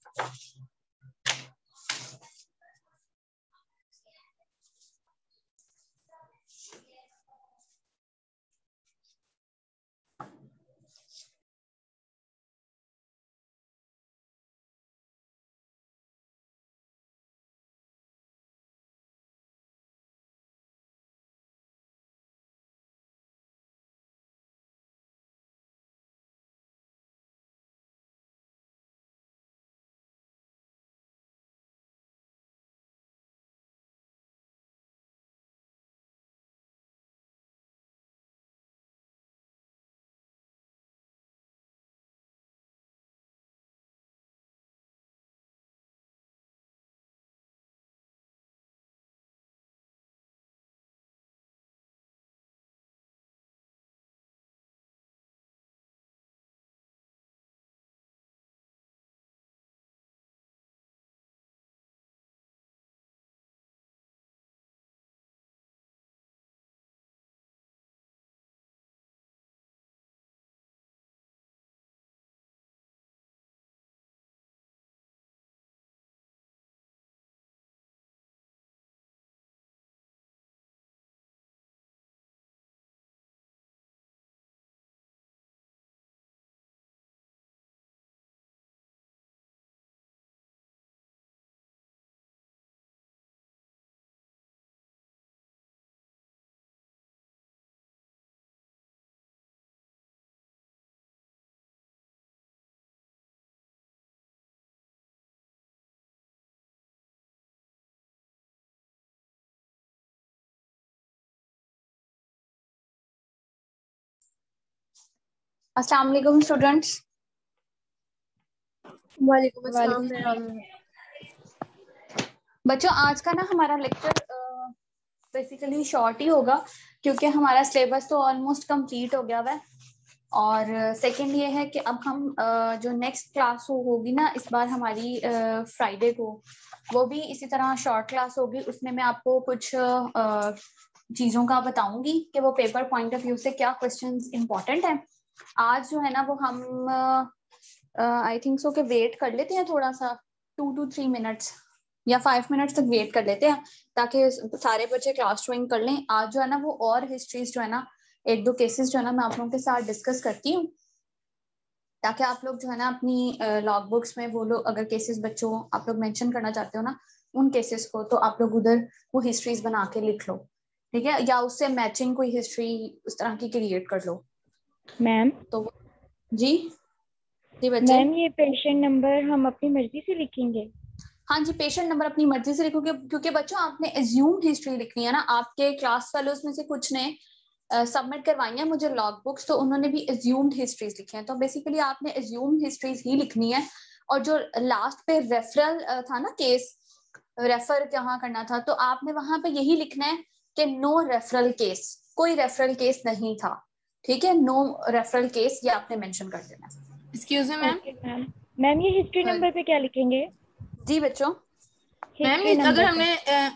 अस्सलाम वालेकुम स्टूडेंट्स। वालेकुम अस्सलाम मैम। बच्चों आज का ना हमारा लेक्चर बेसिकली शॉर्ट ही होगा क्योंकि हमारा सिलेबस तो ऑलमोस्ट कंप्लीट हो गया है। और सेकंड ये है कि अब हम जो नेक्स्ट क्लास होगी ना इस बार हमारी फ्राइडे को, वो भी इसी तरह शॉर्ट क्लास होगी। उसमें मैं आपको कुछ चीज़ों का बताऊंगी कि वो पेपर पॉइंट ऑफ व्यू से क्या क्वेश्चंस इंपॉर्टेंट हैं। आज जो है ना वो हम आई थिंक सो के वेट कर लेते हैं थोड़ा सा 2 to 3 मिनट्स या 5 मिनट्स तक वेट कर लेते हैं ताकि सारे बच्चे क्लास ज्वाइन कर लें। आज जो है ना वो और हिस्ट्रीज जो है ना एक दो केसेस जो है ना मैं आप लोगों के साथ डिस्कस करती हूँ ताकि आप लोग जो है ना अपनी लॉग बुक्स में वो लोग अगर केसेस बच्चों आप लोग मेंशन करना चाहते हो ना उन केसेस को, तो आप लोग उधर वो हिस्ट्रीज बना के लिख लो, ठीक है, या उससे मैचिंग कोई हिस्ट्री उस तरह की क्रिएट कर लो। मैम तो जी जी बच्चे। मैम ये पेशेंट नंबर हम अपनी मर्जी से लिखेंगे? हाँ जी, पेशेंट नंबर अपनी मर्जी से लिखोगे क्योंकि बच्चों आपने एज्यूम्ड हिस्ट्री लिखनी है ना। आपके क्लास फेलोज में से कुछ ने सबमिट करवाई है मुझे लॉग बुक्स, तो उन्होंने भी एज्यूम्ड हिस्ट्रीज लिखी हैं। तो बेसिकली आपने एज्यूम्ड हिस्ट्रीज ही लिखनी है। और जो लास्ट पे रेफरल था ना केस, रेफर कहाँ करना था, तो आपने वहां पे यही लिखना है कि नो रेफरल केस, कोई रेफरल केस नहीं था, ठीक है, नो रेफरल केस ये आपने मेंशन कर देना है। Excuse me ma'am. Okay ma'am. Ma'am ये हिस्ट्री नंबर पे क्या लिखेंगे? जी बच्चों। मैम हिस्ट्री अगर नंबर हमने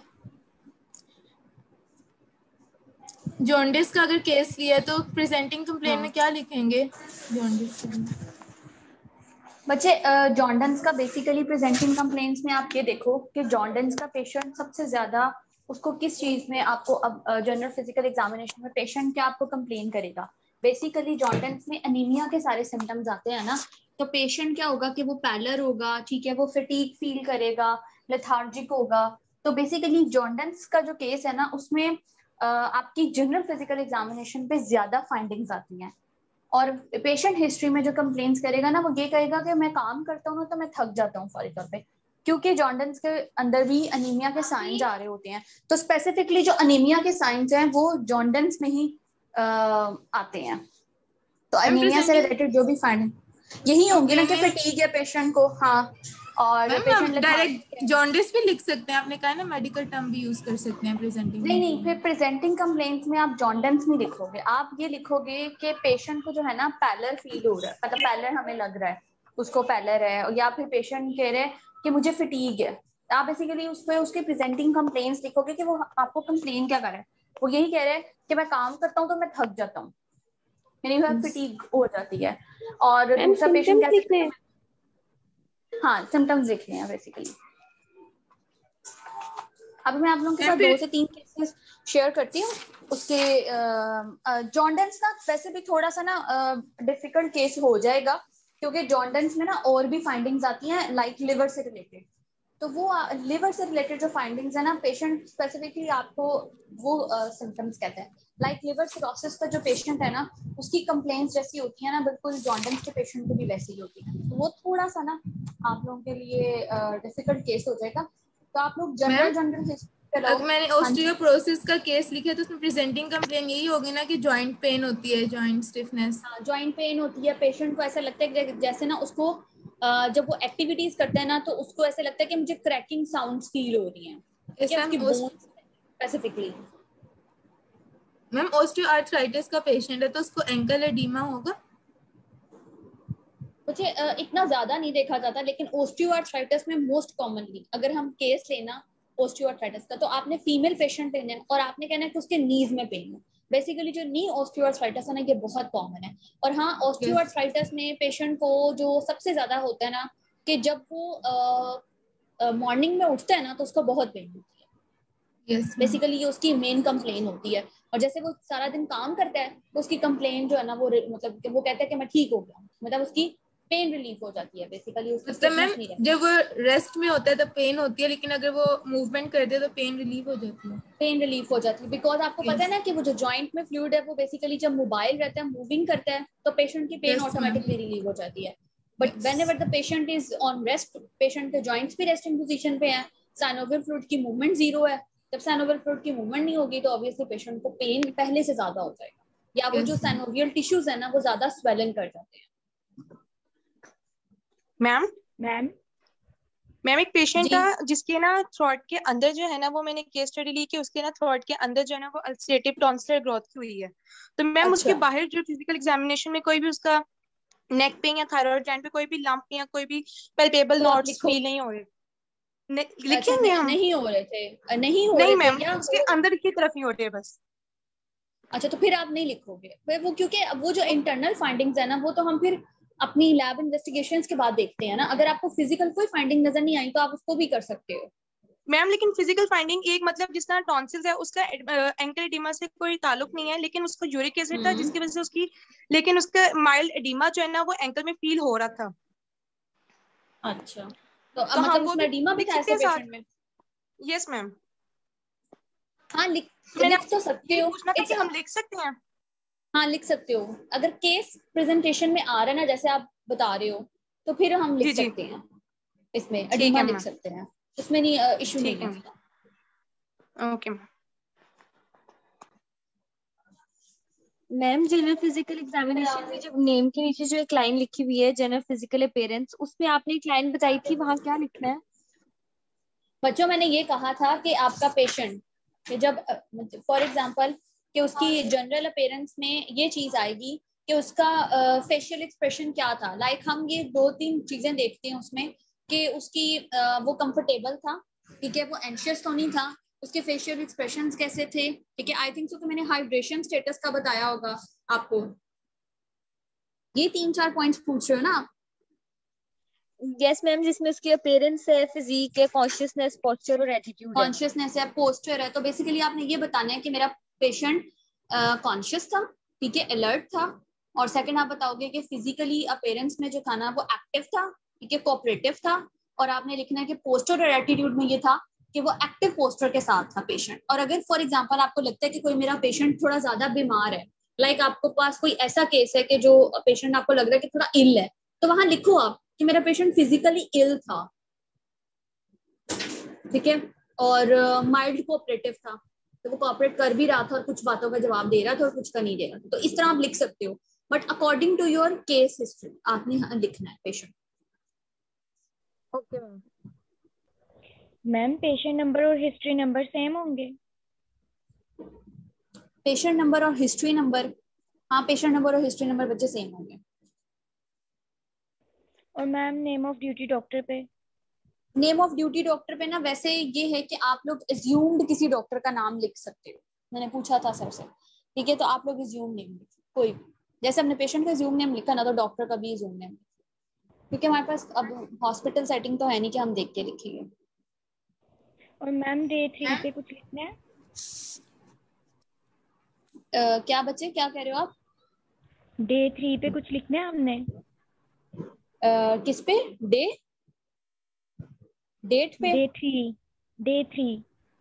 जॉन्डिस का अगर केस लिया तो प्रेजेंटिंग कंप्लेन में क्या लिखेंगे जॉन्डिस के लिए? बच्चे जॉन्डन्स का बेसिकली प्रेजेंटिंग कंप्लेंट्स में आप ये देखो कि जॉन्डन्स का पेशेंट सबसे ज्यादा उसको किस चीज में आपको अब जनरल फिजिकल एग्जामिनेशन में पेशेंट क्या आपको कंप्लेन करेगा। बेसिकली जॉन्डन्स में अनीमिया के सारे सिम्टम्स आते हैं ना, तो पेशेंट क्या होगा कि वो पैलर होगा, ठीक है, वो फटीग फील करेगा, लेथार्जिक होगा। तो बेसिकली जॉन्डन्स का जो केस है ना उसमें आपकी जनरल फिजिकल एग्जामिनेशन पे ज्यादा फाइंडिंग्स आती हैं। और पेशेंट हिस्ट्री में जो कंप्लेंट्स करेगा ना वो ये कहेगा कि मैं काम करता हूँ ना तो मैं थक जाता हूँ फौरी तौर पे, क्योंकि जॉन्डन्स के अंदर भी अनीमिया के साइंस आ रहे होते हैं। तो स्पेसिफिकली जो अनीमिया के साइंस हैं वो जॉन्डन्स में ही आते हैं। तो अनीमिया से रिलेटेड जो भी फाइंडिंग यही होंगी ना कि फटीग है पेशेंट को। हाँ, और मैम हम पेशेंट डायरेक्ट जॉन्डिस भी लिख सकते हैं, आपने कहा ना मेडिकल टर्म भी यूज कर सकते हैं प्रेजेंटिंग नहीं नहीं, में। फिर प्रेजेंटिंग कंप्लेंट्स में आप जॉन्डन्स नहीं लिखोगे, आप ये लिखोगे कि पेशेंट को जो है ना पैलर फील हो रहा है, मतलब पैलर हमें लग रहा है, उसको पैलर है, या फिर पेशेंट कह रहे हैं कि मुझे फटीग है। आप बेसिकली उस पर उसके प्रेजेंटिंग कंप्लेंट्स लिखोगे कि वो आपको कंप्लेन क्या कर रहा है। वो यही कह रहे हैं कि मैं काम करता हूँ तो मैं थक जाता हूँ, यानी फटीग हो जाती है। और मैम दूसरा पेशेंट सिम्टम्स कहता लिखने है, हैं? हाँ सिम्टम्स लिखने हैं बेसिकली। अब मैं आप लोगों के साथ 2 से 3 केसेस शेयर करती हूँ उसके। जॉन्डिस ना वैसे भी थोड़ा सा ना डिफिकल्ट केस हो जाएगा, क्योंकि जॉन्डिस में ना और भी फाइंडिंग्स आती हैं लाइक लिवर से रिलेटेड। तो वो लिवर से रिलेटेड जो फाइंडिंग्स है ना, पेशेंट स्पेसिफिकली आपको वो सिम्टम्स कहते हैं। लाइक लिवर सिरोसिस का जो पेशेंट है ना, उसकी कंप्लेंट्स जैसी होती है ना, बिल्कुल जॉन्डिस के पेशेंट को भी वैसी ही होती है। तो वो थोड़ा सा ना आप लोगों के लिए डिफिकल्ट केस हो जाएगा। तो आप लोग मैम जनरल अगर मैंने ऑस्टियोपोरोसिस का केस लिखा है तो उसमें प्रेजेंटिंग कंप्लेन यही होगी ना कि जॉइंट पेन होती है, जॉइंट स्टिफनेस। हाँ जॉइंट पेन होती है, पेशेंट को ऐसा लगता है कि जैसे ना उसको जब वो एक्टिविटीज करता है ना, तो उसको ऐसा लगता है कि मुझे क्रैकिंग साउंड्स फील हो रही हैं, ठीक है, उसकी बोन्स स्पेसिफिकली। मैम ऑस्टियोआर्थराइटिस का पेशेंट है तो उसको एंकल एडीमा होगा। मुझे इतना ज्यादा नहीं देखा जाता, लेकिन ओस्टियोआर्थराइटिस में मोस्ट कॉमनली अगर हम केस लेना ओस्टियोआर्थराइटिस का, तो आपने फीमेल पेशेंट लेना है और आपने कहना है कि उसके नीज में पेन है। बेसिकली जो नी ऑस्टियोआर्थराइटिस है ना, ये बहुत कॉमन है। और हाँ, ऑस्टियोआर्थराइटिस में पेशेंट को जो सबसे ज्यादा होता है ना, कि जब वो मॉर्निंग में उठता है ना, तो उसको बहुत पेन होती है। यस बेसिकली ये उसकी मेन कंप्लेन होती है। और जैसे वो सारा दिन काम करता है, तो उसकी कंप्लेन जो है ना, वो मतलब वो कहता है कि मैं ठीक हो गया, मतलब उसकी पेन रिलीफ हो जाती है, बेसिकली उसकी मतलब मैम स्टिफनेस नहीं रहती। जब वो रेस्ट में होता है तो पेन होती है, लेकिन अगर वो मूवमेंट करते हैं तो पेन रिलीव हो जाती है। पेन रिलीफ हो जाती है, बिकॉज आपको पता है यस ना कि वो जो जॉइंट में फ्लूइड है, वो बेसिकली जब मोबाइल रहता है, मूविंग करता है, तो पेशेंट की pain yes ma'am. Automatically relieve हो जाती है। But yes whenever the patient is on rest, patient के जॉइंट्स भी रेस्टिंग पोजीशन पे है, साइनोवियल फ्लूइड की मूवमेंट जीरो है। जब साइनोवियल फ्लूइड की मूवमेंट नहीं होगी, तो ऑब्वियसली पेशेंट को पेन पहले से ज्यादा हो जाएगा, या वो जो यस मैम। साइनोवियल टिश्यूज है ना, वो ज्यादा स्वेलन कर जाते हैं। मैम मैम मैम एक पेशेंट जी था जिसके ना थ्रोट के अंदर जो है ना, वो मैंने केस स्टडी ली कि उसके ना थ्रोट के अंदर जो है ना वो अल्सरेटिव टॉन्सिलर ग्रोथ की हुई है। तो मैम उसके अच्छा, बाहर जो फिजिकल एग्जामिनेशन में कोई भी उसका नेक पे या थायराइड ग्लैंड पे कोई भी लंप या कोई भी पैल्पेबल तो आप नॉट्स लिखो। फील नहीं हो रहे। अच्छा, लिखेंगे हम? नहीं हो रहे थे, नहीं हो नहीं रहे थे मैम, या उसके हो। अंदर की तरफ नहीं हो रहे बस। अच्छा, तो फिर आप नहीं लिखोगे फिर वो, क्योंकि अब वो जो इंटरनल फाइंडिंग्स है ना, वो तो हम फिर अपनी लैब इन्वेस्टिगेशंस के बाद देखते हैं ना। अगर आपको फिजिकल कोई फाइंडिंग नजर नहीं आई, तो आप उसको भी कर सकते हो। मैम लेकिन फिजिकल फाइंडिंग एक मतलब जिस तरह टॉन्सिल्स है उसका एंकल एडिमा से कोई ताल्लुक नहीं है, लेकिन उसको यूरिक एसिड था हम्म। जिसकी वजह से उसकी, लेकिन उसका माइल्ड एडिमा जो है ना वो एंकल में फील हो रहा था। अच्छा, तो तो मतलब हम वो उसमें भी एडीमा भी लिख था सकते ऐसे हैं साथ। पेशेंट में? Yes ma'am. हाँ, तो मैंने लिख आपसे तो सकते यही हो। पूछना था इट्स, कि हम लिख सकते हैं। हाँ लिख सकते हो। अगर केस प्रेजेंटेशन में आ रहा है ना, जैसे आप बता रहे हो, तो फिर हम लिख जी जी सकते हैं, इसमें ठीक एडीमा है लिख मैम। सकते हैं, उसमें नहीं इशू नहीं ठीक है है उसका। Ma'am. Okay ma'am. Ma'am general physical examination में जब नेम के नीचे जो एक लाइन लिखी हुई है जनरल फिजिकल अपीयरेंस, उसमें आपने एक लाइन बताई थी, वहां क्या लिखना है? बच्चों, मैंने ये कहा था कि आपका पेशेंट जब फॉर एग्जांपल कि उसकी जनरल अपीयरेंस में ये चीज आएगी कि उसका फेशियल एक्सप्रेशन क्या था। लाइक हम ये 2-3 चीजें देखते हैं उसमें, कि उसकी वो कंफर्टेबल था, ठीक है, वो एंशियस तो नहीं था, उसके फेशियल एक्सप्रेशंस कैसे थे, ठीक है। आई थिंक सो कि मैंने हाइड्रेशन स्टेटस का बताया होगा आपको। ये 3-4 पॉइंट्स पूछ रहे हो ना आप? यस मैम, जिसमें उसकी अपीयरेंस है, फिजिक है, कॉन्शियसनेस, पोस्चर और एटीट्यूड है। कॉन्शियसनेस है, पोस्चर है, तो बेसिकली आपने ये बताना है कि मेरा पेशेंट कॉन्शियस था, ठीक है, अलर्ट था। और सेकंड आप बताओगे कि फिजिकली अपीयरेंस में जो था ना, वो एक्टिव था, ठीक है, कोऑपरेटिव था। और आपने लिखना है कि पोस्चर और एटीट्यूड में ये था कि वो एक्टिव पोस्चर के साथ था पेशेंट। और अगर फॉर एग्जांपल आपको लगता है कि कोई मेरा पेशेंट थोड़ा ज्यादा बीमार है, लाइक आपको पास कोई ऐसा केस है कि जो पेशेंट आपको लग रहा है कि थोड़ा इल है, तो वहां लिखो आप कि मेरा पेशेंट फिजिकली इल था, ठीक है, और माइल्ड कोऑपरेटिव था, तो वो कोऑपरेट कर भी रहा था और कुछ बातों का जवाब दे रहा था और कुछ का नहीं दे रहा था। तो इस तरह आप लिख सकते हो, but according to your case history आपने लिखना है patient. Okay ma'am. Ma'am patient number और हिस्ट्री नंबर सेम होंगे? पेशेंट नंबर और हिस्ट्री नंबर, हाँ पेशेंट नंबर और हिस्ट्री नंबर बच्चे सेम होंगे। और ma'am name of duty doctor पे? नेम ऑफ ड्यूटी डॉक्टर पे ना, वैसे ये है कि आप लोग एज्यूम्ड किसी डॉक्टर का नाम लिख सकते हो। मैंने पूछा था सर से, ठीक है, तो आप लोग एज्यूम नेम लिखो कोई भी। जैसे अपने पेशेंट का एज्यूम नेम लिखा ना, तो डॉक्टर का भी एज्यूम नेम। क्योंकि हमारे पास अब हॉस्पिटल सेटिंग तो है नहीं कि हम देख के लिखेंगे। और मैम डे 3 पे कुछ लिखना है? क्या बच्चे क्या कह रहे हो आप? डे 3 पे कुछ लिखना है हमने? किस पे? डेट पे? डे 3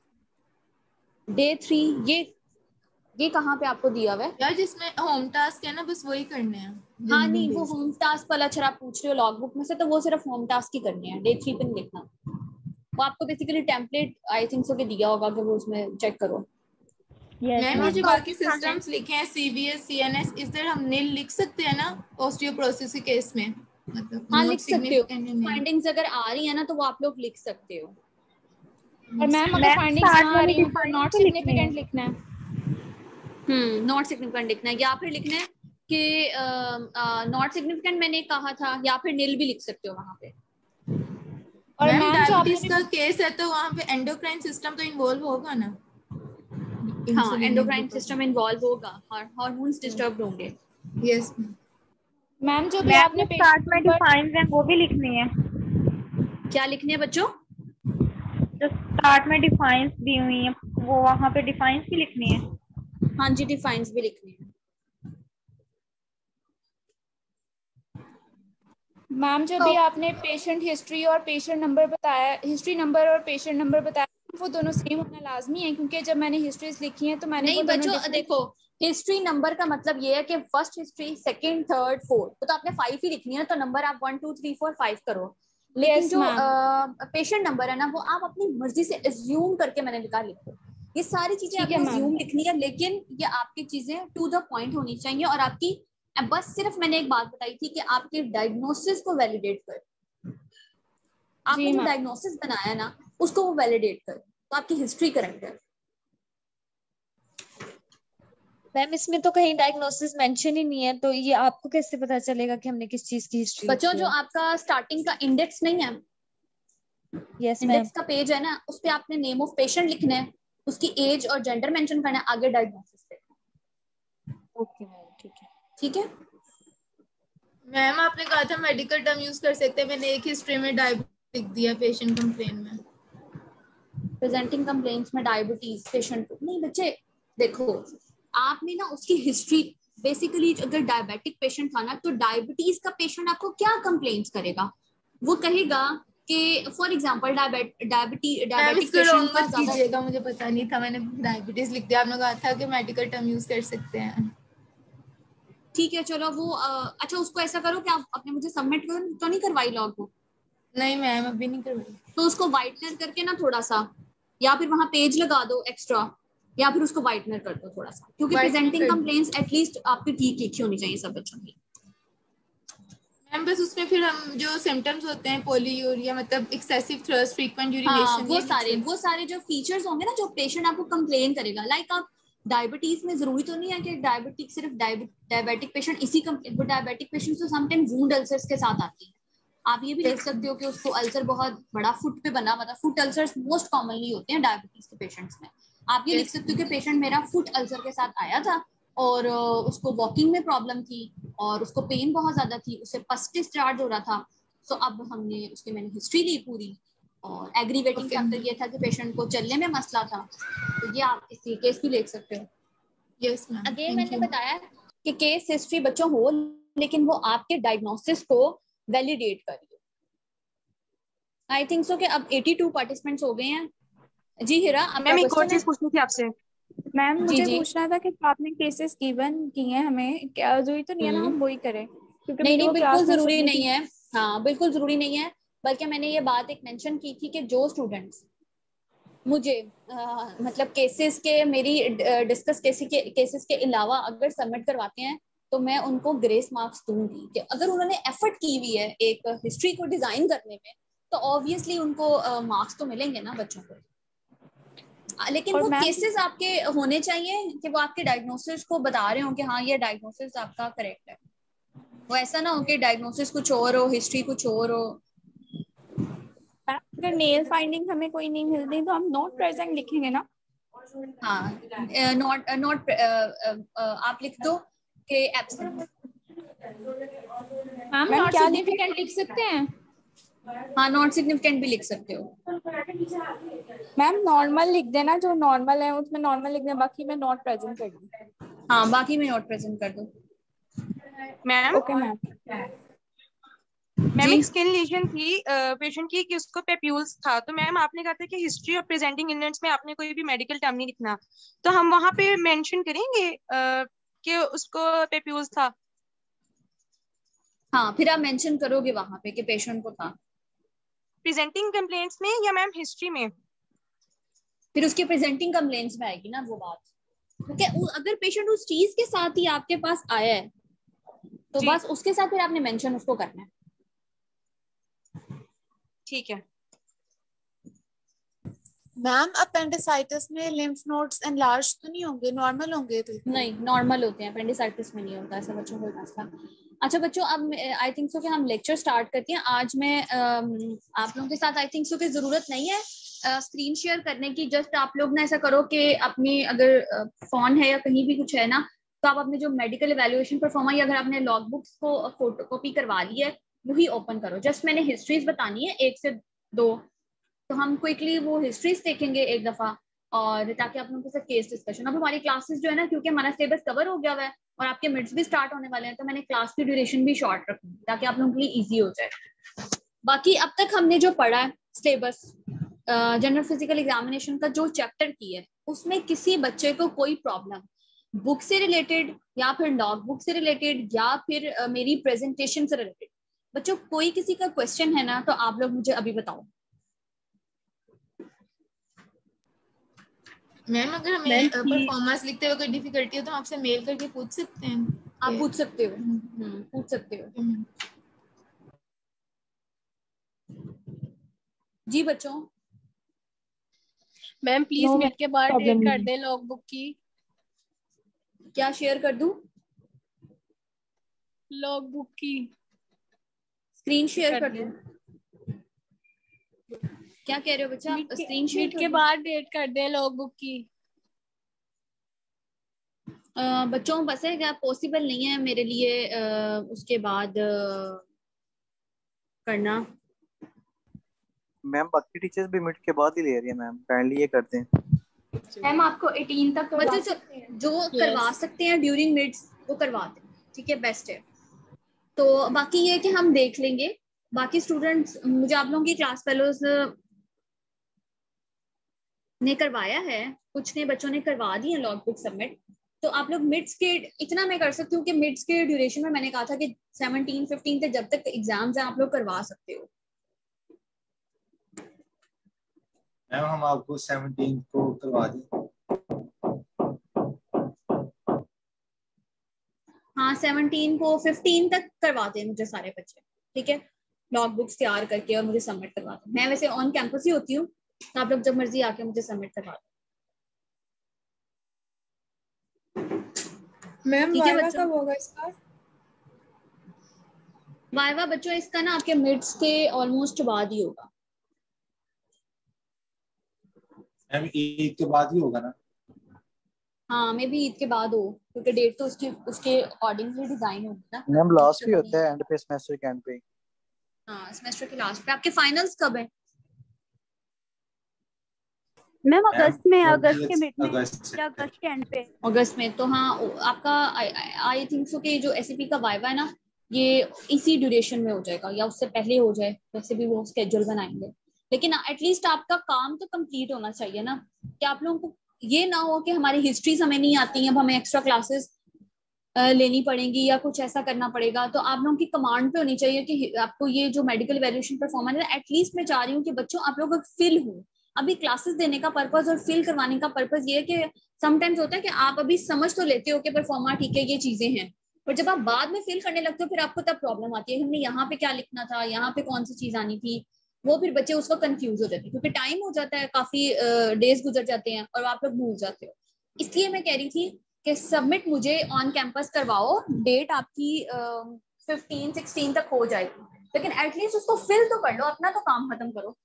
डे 3 ये कहाँ पे आपको दिया हुआ है? यार जिसमें होम टास्क है ना, बस वही करने हैं। हाँ नहीं, वो होम टास्क वाला अगर आप पूछ रहे हो लॉग बुक में से, तो वो सिर्फ होम टास्क ही करने हैं, डे 3 पे नहीं लिखना। वो आपको basically template I think so के दिया होगा कि वो उसमें चेक करो। मैम ये जो बाकी सिस्टम्स लिखे हैं CVS CNS, इधर हम नील लिख सकते हैं ना ऑस्टियोपोरोसिस के केस में? मतलब हाँ not लिख सकते हो, significant है, फाइंडिंग्स अगर आ रही है ना तो वो आप लोग लिख सकते हो। और मैम अगर फाइंडिंग्स ना आ रही है तो नॉट सिग्निफिकेंट लिखना है। नॉट सिग्निफिकेंट लिखना है, या फिर लिखना है कि नॉट सिग्निफिकेंट मैंने कहा था, या फिर नील भी लिख सकते हो वहां पे। और मैम मैम जो डायबिटीज आपने का केस है तो वहाँ पे एंडोक्राइन सिस्टम तो इन्वॉल्व होगा ना? हाँ एंडोक्राइन सिस्टम इन्वॉल्व होगा, हार्मोन्स डिस्टर्ब होंगे। यस मैम जो भी मैम आपने जो स्टार्ट में पेशेंट नंबर डिफाइंस हैं वो भी लिखनी है? क्या लिखने है बच्चों? जो स्टार्ट में डिफाइंस दी हुई है वो वहाँ पे डिफाइंस भी लिखनी है? हाँ जी, डिफाइंस भी लिखनी है। मैम जो भी आपने पेशेंट हिस्ट्री और पेशेंट नंबर बताया, हिस्ट्री नंबर और पेशेंट नंबर बताया, वो दोनों सेम होना लाजमी है, क्योंकि जब मैंने हिस्ट्रीज लिखी हैं तो मैंने नहीं वो दोनों बच्चों देखो, हिस्ट्री नंबर का मतलब ये है कि first history, second, third, fourth, तो आपने 5 ही लिखनी है ना, तो नंबर आप 1 2 3 4 5 करो। लेकिन Yes, जो ma'am. पेशेंट नंबर है ना, वो आप अपनी मर्जी से एज्यूम करके मैंने लिखा लिखो। ये सारी चीजें ठीक है आपने मैम। एज्यूम लिखनी है, लेकिन ये आपकी चीजें टू द पॉइंट होनी चाहिए, और आपकी बस सिर्फ मैंने एक बात बताई थी कि आपके डायग्नोसिस को वैलिडेट कर, आपने जो मैम। डायग्नोसिस बनाया ना उसको वो वैलिडेट कर, तो आपकी हिस्ट्री करेक्ट है। मैम इसमें तो कहीं डायग्नोसिस मेंशन ही नहीं है, तो ये आपको कैसे पता चलेगा कि हमने किस चीज की हिस्ट्री बच्चों लिखी जो है? आपका स्टार्टिंग का इंडेक्स नहीं है, यस मैम। इंडेक्स का पेज है ना, उस पे आपने नेम ऑफ पेशेंट लिखना है, उसकी एज और जेंडर मेंशन करना है, आगे डायग्नोसिस लिखना है। ओके मैम ठीक है। ठीक है मैम आपने कहा था मेडिकल टर्म यूज कर सकते हैं, मैंने एक हिस्ट्री में डायबिटीज लिख दिया पेशेंट कंप्लेन में। प्रेजेंटिंग कंप्लेंट्स में डायबिटीज पेशेंट नहीं बच्चे, देखो आपने ना उसकी हिस्ट्री, बेसिकली अगर डायबिटिक पेशेंट था ना, तो डायबिटीज का पेशेंट आपको क्या कंप्लेंट्स करेगा? वो कहेगा कि फॉर एग्जांपल मैम डायबिटिक इसको पेशेंट रॉन्ग का मत ज्यादा। कीजिएगा, मुझे पता नहीं था, मैंने डायबिटीज लिख दिया, आपने कहा था कि मेडिकल टर्म यूज कर सकते हैं। ठीक है चलो वो अच्छा उसको ऐसा करो कि आप अपने मुझे सबमिट तो नहीं करवाई लॉग बुक? नहीं मैम अभी नहीं करवाई। तो उसको वाइटनर करके ना थोड़ा सा, या फिर वहां पेज लगा दो एक्स्ट्रा, या फिर उसको वाइटनर कर दो थोड़ा सा, क्योंकि Whitener प्रेजेंटिंग कर दो। कंप्लेंट्स एटलीस्ट आपकी ठीक लिखी होनी चाहिए सब बच्चों की। मैम बस उसमें फिर हम जो सिम्टम्स होते हैं पोलीयूरिया, मतलब एक्सेसिव थ्रस्ट, फ्रीक्वेंट हाँ यूरिनेशन, वो सारे जो फीचर्स होंगे ना, जो पेशेंट आपको कंप्लेन करेगा, लाइक आप डायबिटीज में जरूरी तो नहीं है कि डायबिटिक सिर्फ डायबिटिक पेशेंट इसी वो डायबिटिक पेशेंट तो समटाइम वुंड अल्सर्स के साथ आती है। आप ये भी लिख सकते हो कि उसको अल्सर बहुत बड़ा फुट पे बना, मतलब फुट अल्सर्स मोस्ट कॉमनली होते हैं डायबिटीज के पेशेंट्स में। आप ये लिख सकते हो कि पेशेंट मेरा फुट अल्सर के साथ आया था, और उसको वॉकिंग में प्रॉब्लम थी, और उसको पेन बहुत ज्यादा थी, उसे पस डिस्चार्ज हो रहा था। सो अब हमने उसकी मैंने हिस्ट्री ली पूरी, और एग्रीवेटिंग फैक्टर ये था कि पेशेंट को चलने में मसला था, तो ये आप इसी केस भी लिख सकते हो। यस मैम अगेन थैंक मैंने यू। बताया कि केस हिस्ट्री बच्चों हो, लेकिन वो आपके डायग्नोसिस को वैलिडेट करिए। आई थिंक सो कि अब 82 पार्टिसिपेंट्स हो गए हैं। जी हिरा, आपका मैम एक और क्वेश्चन है? चीज पूछनी थी आपसे। मैम जी मुझे जी। पूछना था कि जो आपने केसेस गिवन किए हैं हमें, क्या जरूरी तो नहीं है ना हम वही करें, क्योंकि नहीं मेरी नहीं वो बिल्कुल क्लास में जरूरी सुननी नहीं थी। है। हाँ बिल्कुल जरूरी नहीं है, बल्कि मैंने ये बात एक मेंशन की थी कि जो स्टूडेंट्स मुझे मतलब केसेस के मेरी डिस्कस केसेस के अलावा अगर सबमिट करवाते हैं, तो मैं उनको ग्रेस मार्क्स दूंगी कि अगर उन्होंने एफर्ट की हुई है एक हिस्ट्री को डिजाइन करने में, तो ऑब्वियसली उनको मार्क्स तो मिलेंगे ना बच्चों को। लेकिन और वो मैम केसेस आपके होने चाहिए कि वो आपके डायग्नोसिस को बता रहे हो कि हाँ ये डायग्नोसिस आपका करेक्ट है। वो ऐसा ना हो कि डायग्नोसिस कुछ और हो, हिस्ट्री कुछ और हो। अगर नेल फाइंडिंग हमें कोई नहीं मिलती तो हम नॉट प्रेजेंट लिखेंगे ना? हाँ नॉट आप लिख दो कि एब्सेंट। मैम मैम नॉट क्या सिग्निफिकेंट लिख सकते हैं? हाँ, नॉट सिग्निफिकेंट भी लिख सकते हो। मैम नॉर्मल लिख देना, जो नॉर्मल है उसमें नॉर्मल लिख देना, बाकी मैं नॉट प्रेजेंट कर दूँ। हाँ, बाकी में नॉट प्रेजेंट कर दो। Ma'am okay ma'am. Ma'am ji. एक स्किन लीजन थी पेशेंट की कि उसको पेप्यूल्स था, तो मैम आपने कहा था कि हिस्ट्री ऑफ प्रेजेंटिंग इलनेस में आपने कोई भी मेडिकल टर्म नहीं लिखना, तो हम वहां पे मेंशन करेंगे कि उसको पेप्यूल्स था? हाँ, फिर आप मेंशन करोगे वहां पे कि पेशेंट को था। प्रेजेंटिंग कंप्लेंट्स में या मैम हिस्ट्री में? फिर उसके प्रेजेंटिंग कंप्लेंट्स में आएगी ना वो बात, क्योंकि अगर पेशेंट उस चीज के साथ ही आपके पास आया है तो जी बस उसके साथ फिर आपने मेंशन उसको करना है। ठीक है। मैम अपेंडिसाइटिस में लिम्फ नोड्स एनलार्ज तो नहीं होंगे, नॉर्मल होंगे बिल्कुल? नहीं, नॉर्मल होते हैं, अपेंडिसाइटिस में नहीं होता ऐसा बच्चों को मसला। अच्छा बच्चों, अब आई थिंक सो कि हम लेक्चर स्टार्ट करते हैं। आज मैं आप लोगों के साथ आई थिंक सो कि जरूरत नहीं है स्क्रीन शेयर करने की। जस्ट आप लोग ना ऐसा करो कि अपनी अगर फोन है या कहीं भी कुछ है ना, तो आप अपने जो मेडिकल इवैल्यूएशन परफॉर्मा या अगर आपने लॉग बुक्स को फोटो कॉपी करवा ली है वही ओपन करो। जस्ट मैंने हिस्ट्रीज बतानी है 1 से 2, तो हम क्विकली वो हिस्ट्रीज देखेंगे एक दफा, और ताकि आप लोगों के साथ केस डिस्कशन। अब हमारी क्लासेस जो है ना, क्योंकि हमारा सिलेबस कवर हो गया हुआ है और आपके मिड्स भी स्टार्ट होने वाले हैं, तो मैंने क्लास की ड्यूरेशन भी शॉर्ट रखूंगी ताकि आप लोगों के लिए इजी हो जाए। बाकी अब तक हमने जो पढ़ा है सिलेबस, जनरल फिजिकल एग्जामिनेशन का जो चैप्टर की है, उसमें किसी बच्चे को कोई प्रॉब्लम बुक से रिलेटेड या फिर लॉग बुक से रिलेटेड या फिर मेरी प्रेजेंटेशन से रिलेटेड, बच्चों कोई किसी का क्वेश्चन है ना, तो आप लोग मुझे अभी बताओ। मैम अगर हमें परफॉर्मेंस लिखते हुए कोई डिफिकल्टी हो तो आपसे मेल करके पूछ सकते हैं? आप पूछ सकते हो, पूछ सकते हो जी बच्चों। मैम प्लीज No, मिड के बाद problem डेट कर नहीं। दें लॉग बुक की। क्या शेयर कर दूं? लॉग बुक की स्क्रीन शेयर कर कर दूं? दें। क्या कह रहे हो बच्चा? स्क्रीन शेयर मिड कर के दूं? बाद डेट कर दें लॉग बुक की। बच्चों बस है क्या पॉसिबल नहीं है मेरे लिए उसके बाद करना? मैम बाकी टीचर्स भी मिड के बाद ही ले रही है मैम, काइंडली ये करते हैं। मैम आपको 18 तक करवा बच्चों सकते हैं। जो करवा सकते हैं ड्यूरिंग मिड्स वो करवा दें, ठीक है, बेस्ट है। तो बाकी ये कि हम देख लेंगे। बाकी स्टूडेंट्स, मुझे आप लोगों की क्लास फेलोज ने करवाया है, कुछ ने बच्चों ने करवा दी है लॉग बुक सबमिट। तो आप लोग मिड्स के इतना मैं कर सकती हूँ कि मिड्स के ड्यूरेशन में मैंने कहा था कि 17-15 तक जब तक एग्जाम्स हैं आप लोग करवा सकते हो। मैम हम आपको 17 को करवा दें। हाँ, 17 को 15 तक करवा दें मुझे सारे बच्चे, ठीक है, लॉग बुक्स तैयार करके और मुझे सबमिट करवा दें। मैं वैसे ऑन कैंपस ही होती हूँ, तो आप लोग जब मर्जी आके मुझे सबमिट करवा दें। मैम ठीक है वाइवा बच्चों? कब होगा इसका? वाइवा बच्चों इसका ना आपके मिड्स के ऑलमोस्ट बाद ही होगा। मैम ईद के बाद ही होगा ना? हाँ, मे भी ईद के बाद हो, क्योंकि डेट तो उसके अकॉर्डिंगली डिजाइन होगी ना। मैम लास्ट भी होता है एंड पे, सेमेस्टर के एंड पे। हाँ, सेमेस्टर के लास्ट पे। आपके फाइनल्स कब है? मैम अगस्त में, अगस्त के मिड में अगस्त या अगस्त के एंड पे। अगस्त में। तो हाँ, आपका आई थिंक सो कि जो एसएपी का वाइवा है ना, ये इसी ड्यूरेशन में हो जाएगा या उससे पहले हो जाए, वैसे भी वो स्केड्यूल बनाएंगे। लेकिन एटलीस्ट आपका काम तो कंप्लीट होना चाहिए ना, कि आप लोगों को ये ना हो कि हमारी हिस्ट्रीज हमें नहीं आती, अब हमें एक्स्ट्रा क्लासेस लेनी पड़ेंगी या कुछ ऐसा करना पड़ेगा। तो आप लोगों की कमांड पे होनी चाहिए कि आपको ये जो मेडिकल वैल्यूएशन परफॉर्मेंस है, एटलीस्ट मैं चाह रही हूँ कि बच्चों आप लोग फिल हो। अभी क्लासेस देने का पर्पज और फिल करवाने का पर्पज ये है कि समटाइम्स होता है कि आप अभी समझ तो लेते हो कि परफॉर्मा ठीक है, ये चीजें हैं, पर जब आप बाद में फिल करने लगते हो फिर आपको तब प्रॉब्लम आती है, हमने यहाँ पे क्या लिखना था, यहाँ पे कौन सी चीज आनी थी, वो फिर बच्चे उसको कंफ्यूज हो जाते हैं, क्योंकि टाइम हो जाता है, काफी डेज गुजर जाते हैं और आप लोग भूल जाते हो। इसलिए मैं कह रही थी कि सबमिट मुझे ऑन कैंपस करवाओ, डेट आपकी 15-16 तक हो जाएगी, लेकिन एटलीस्ट उसको फिल तो कर लो, अपना तो काम खत्म करो।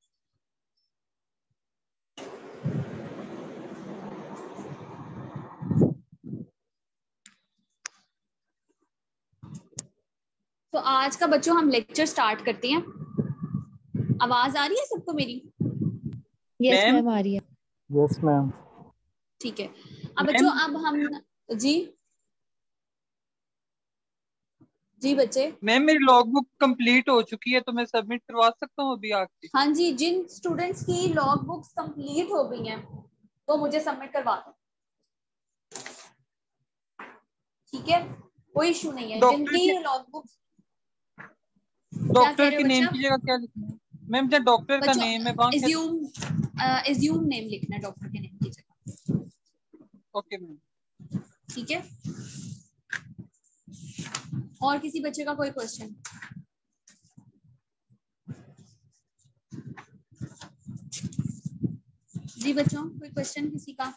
तो आज का बच्चों हम लेक्चर स्टार्ट करते हैं। आवाज आ रही है सबको मेरी? यस मैम आ रही है। Yes ma'am. ठीक है। अब बच्चों अब हम जी जी बच्चे। मैम मेरी लॉगबुक कंप्लीट हो चुकी है तो मैं सबमिट करवा सकता हूँ अभी आके? हाँ जी, जिन स्टूडेंट्स की लॉग बुक्स कंप्लीट हो गई हैं वो मुझे सबमिट करवा दो, ठीक है? कोई इशू नहीं है। जिनकी लॉग बुक्स, डॉक्टर के नेम की जगह क्या लिखना है मैम? जब डॉक्टर का नेम है वहाँ एज्यूम नेम लिखना है डॉक्टर के नेम की जगह। ओके मैम, ठीक है। और किसी बच्चे का कोई क्वेश्चन? जी बच्चों, कोई क्वेश्चन किसी का?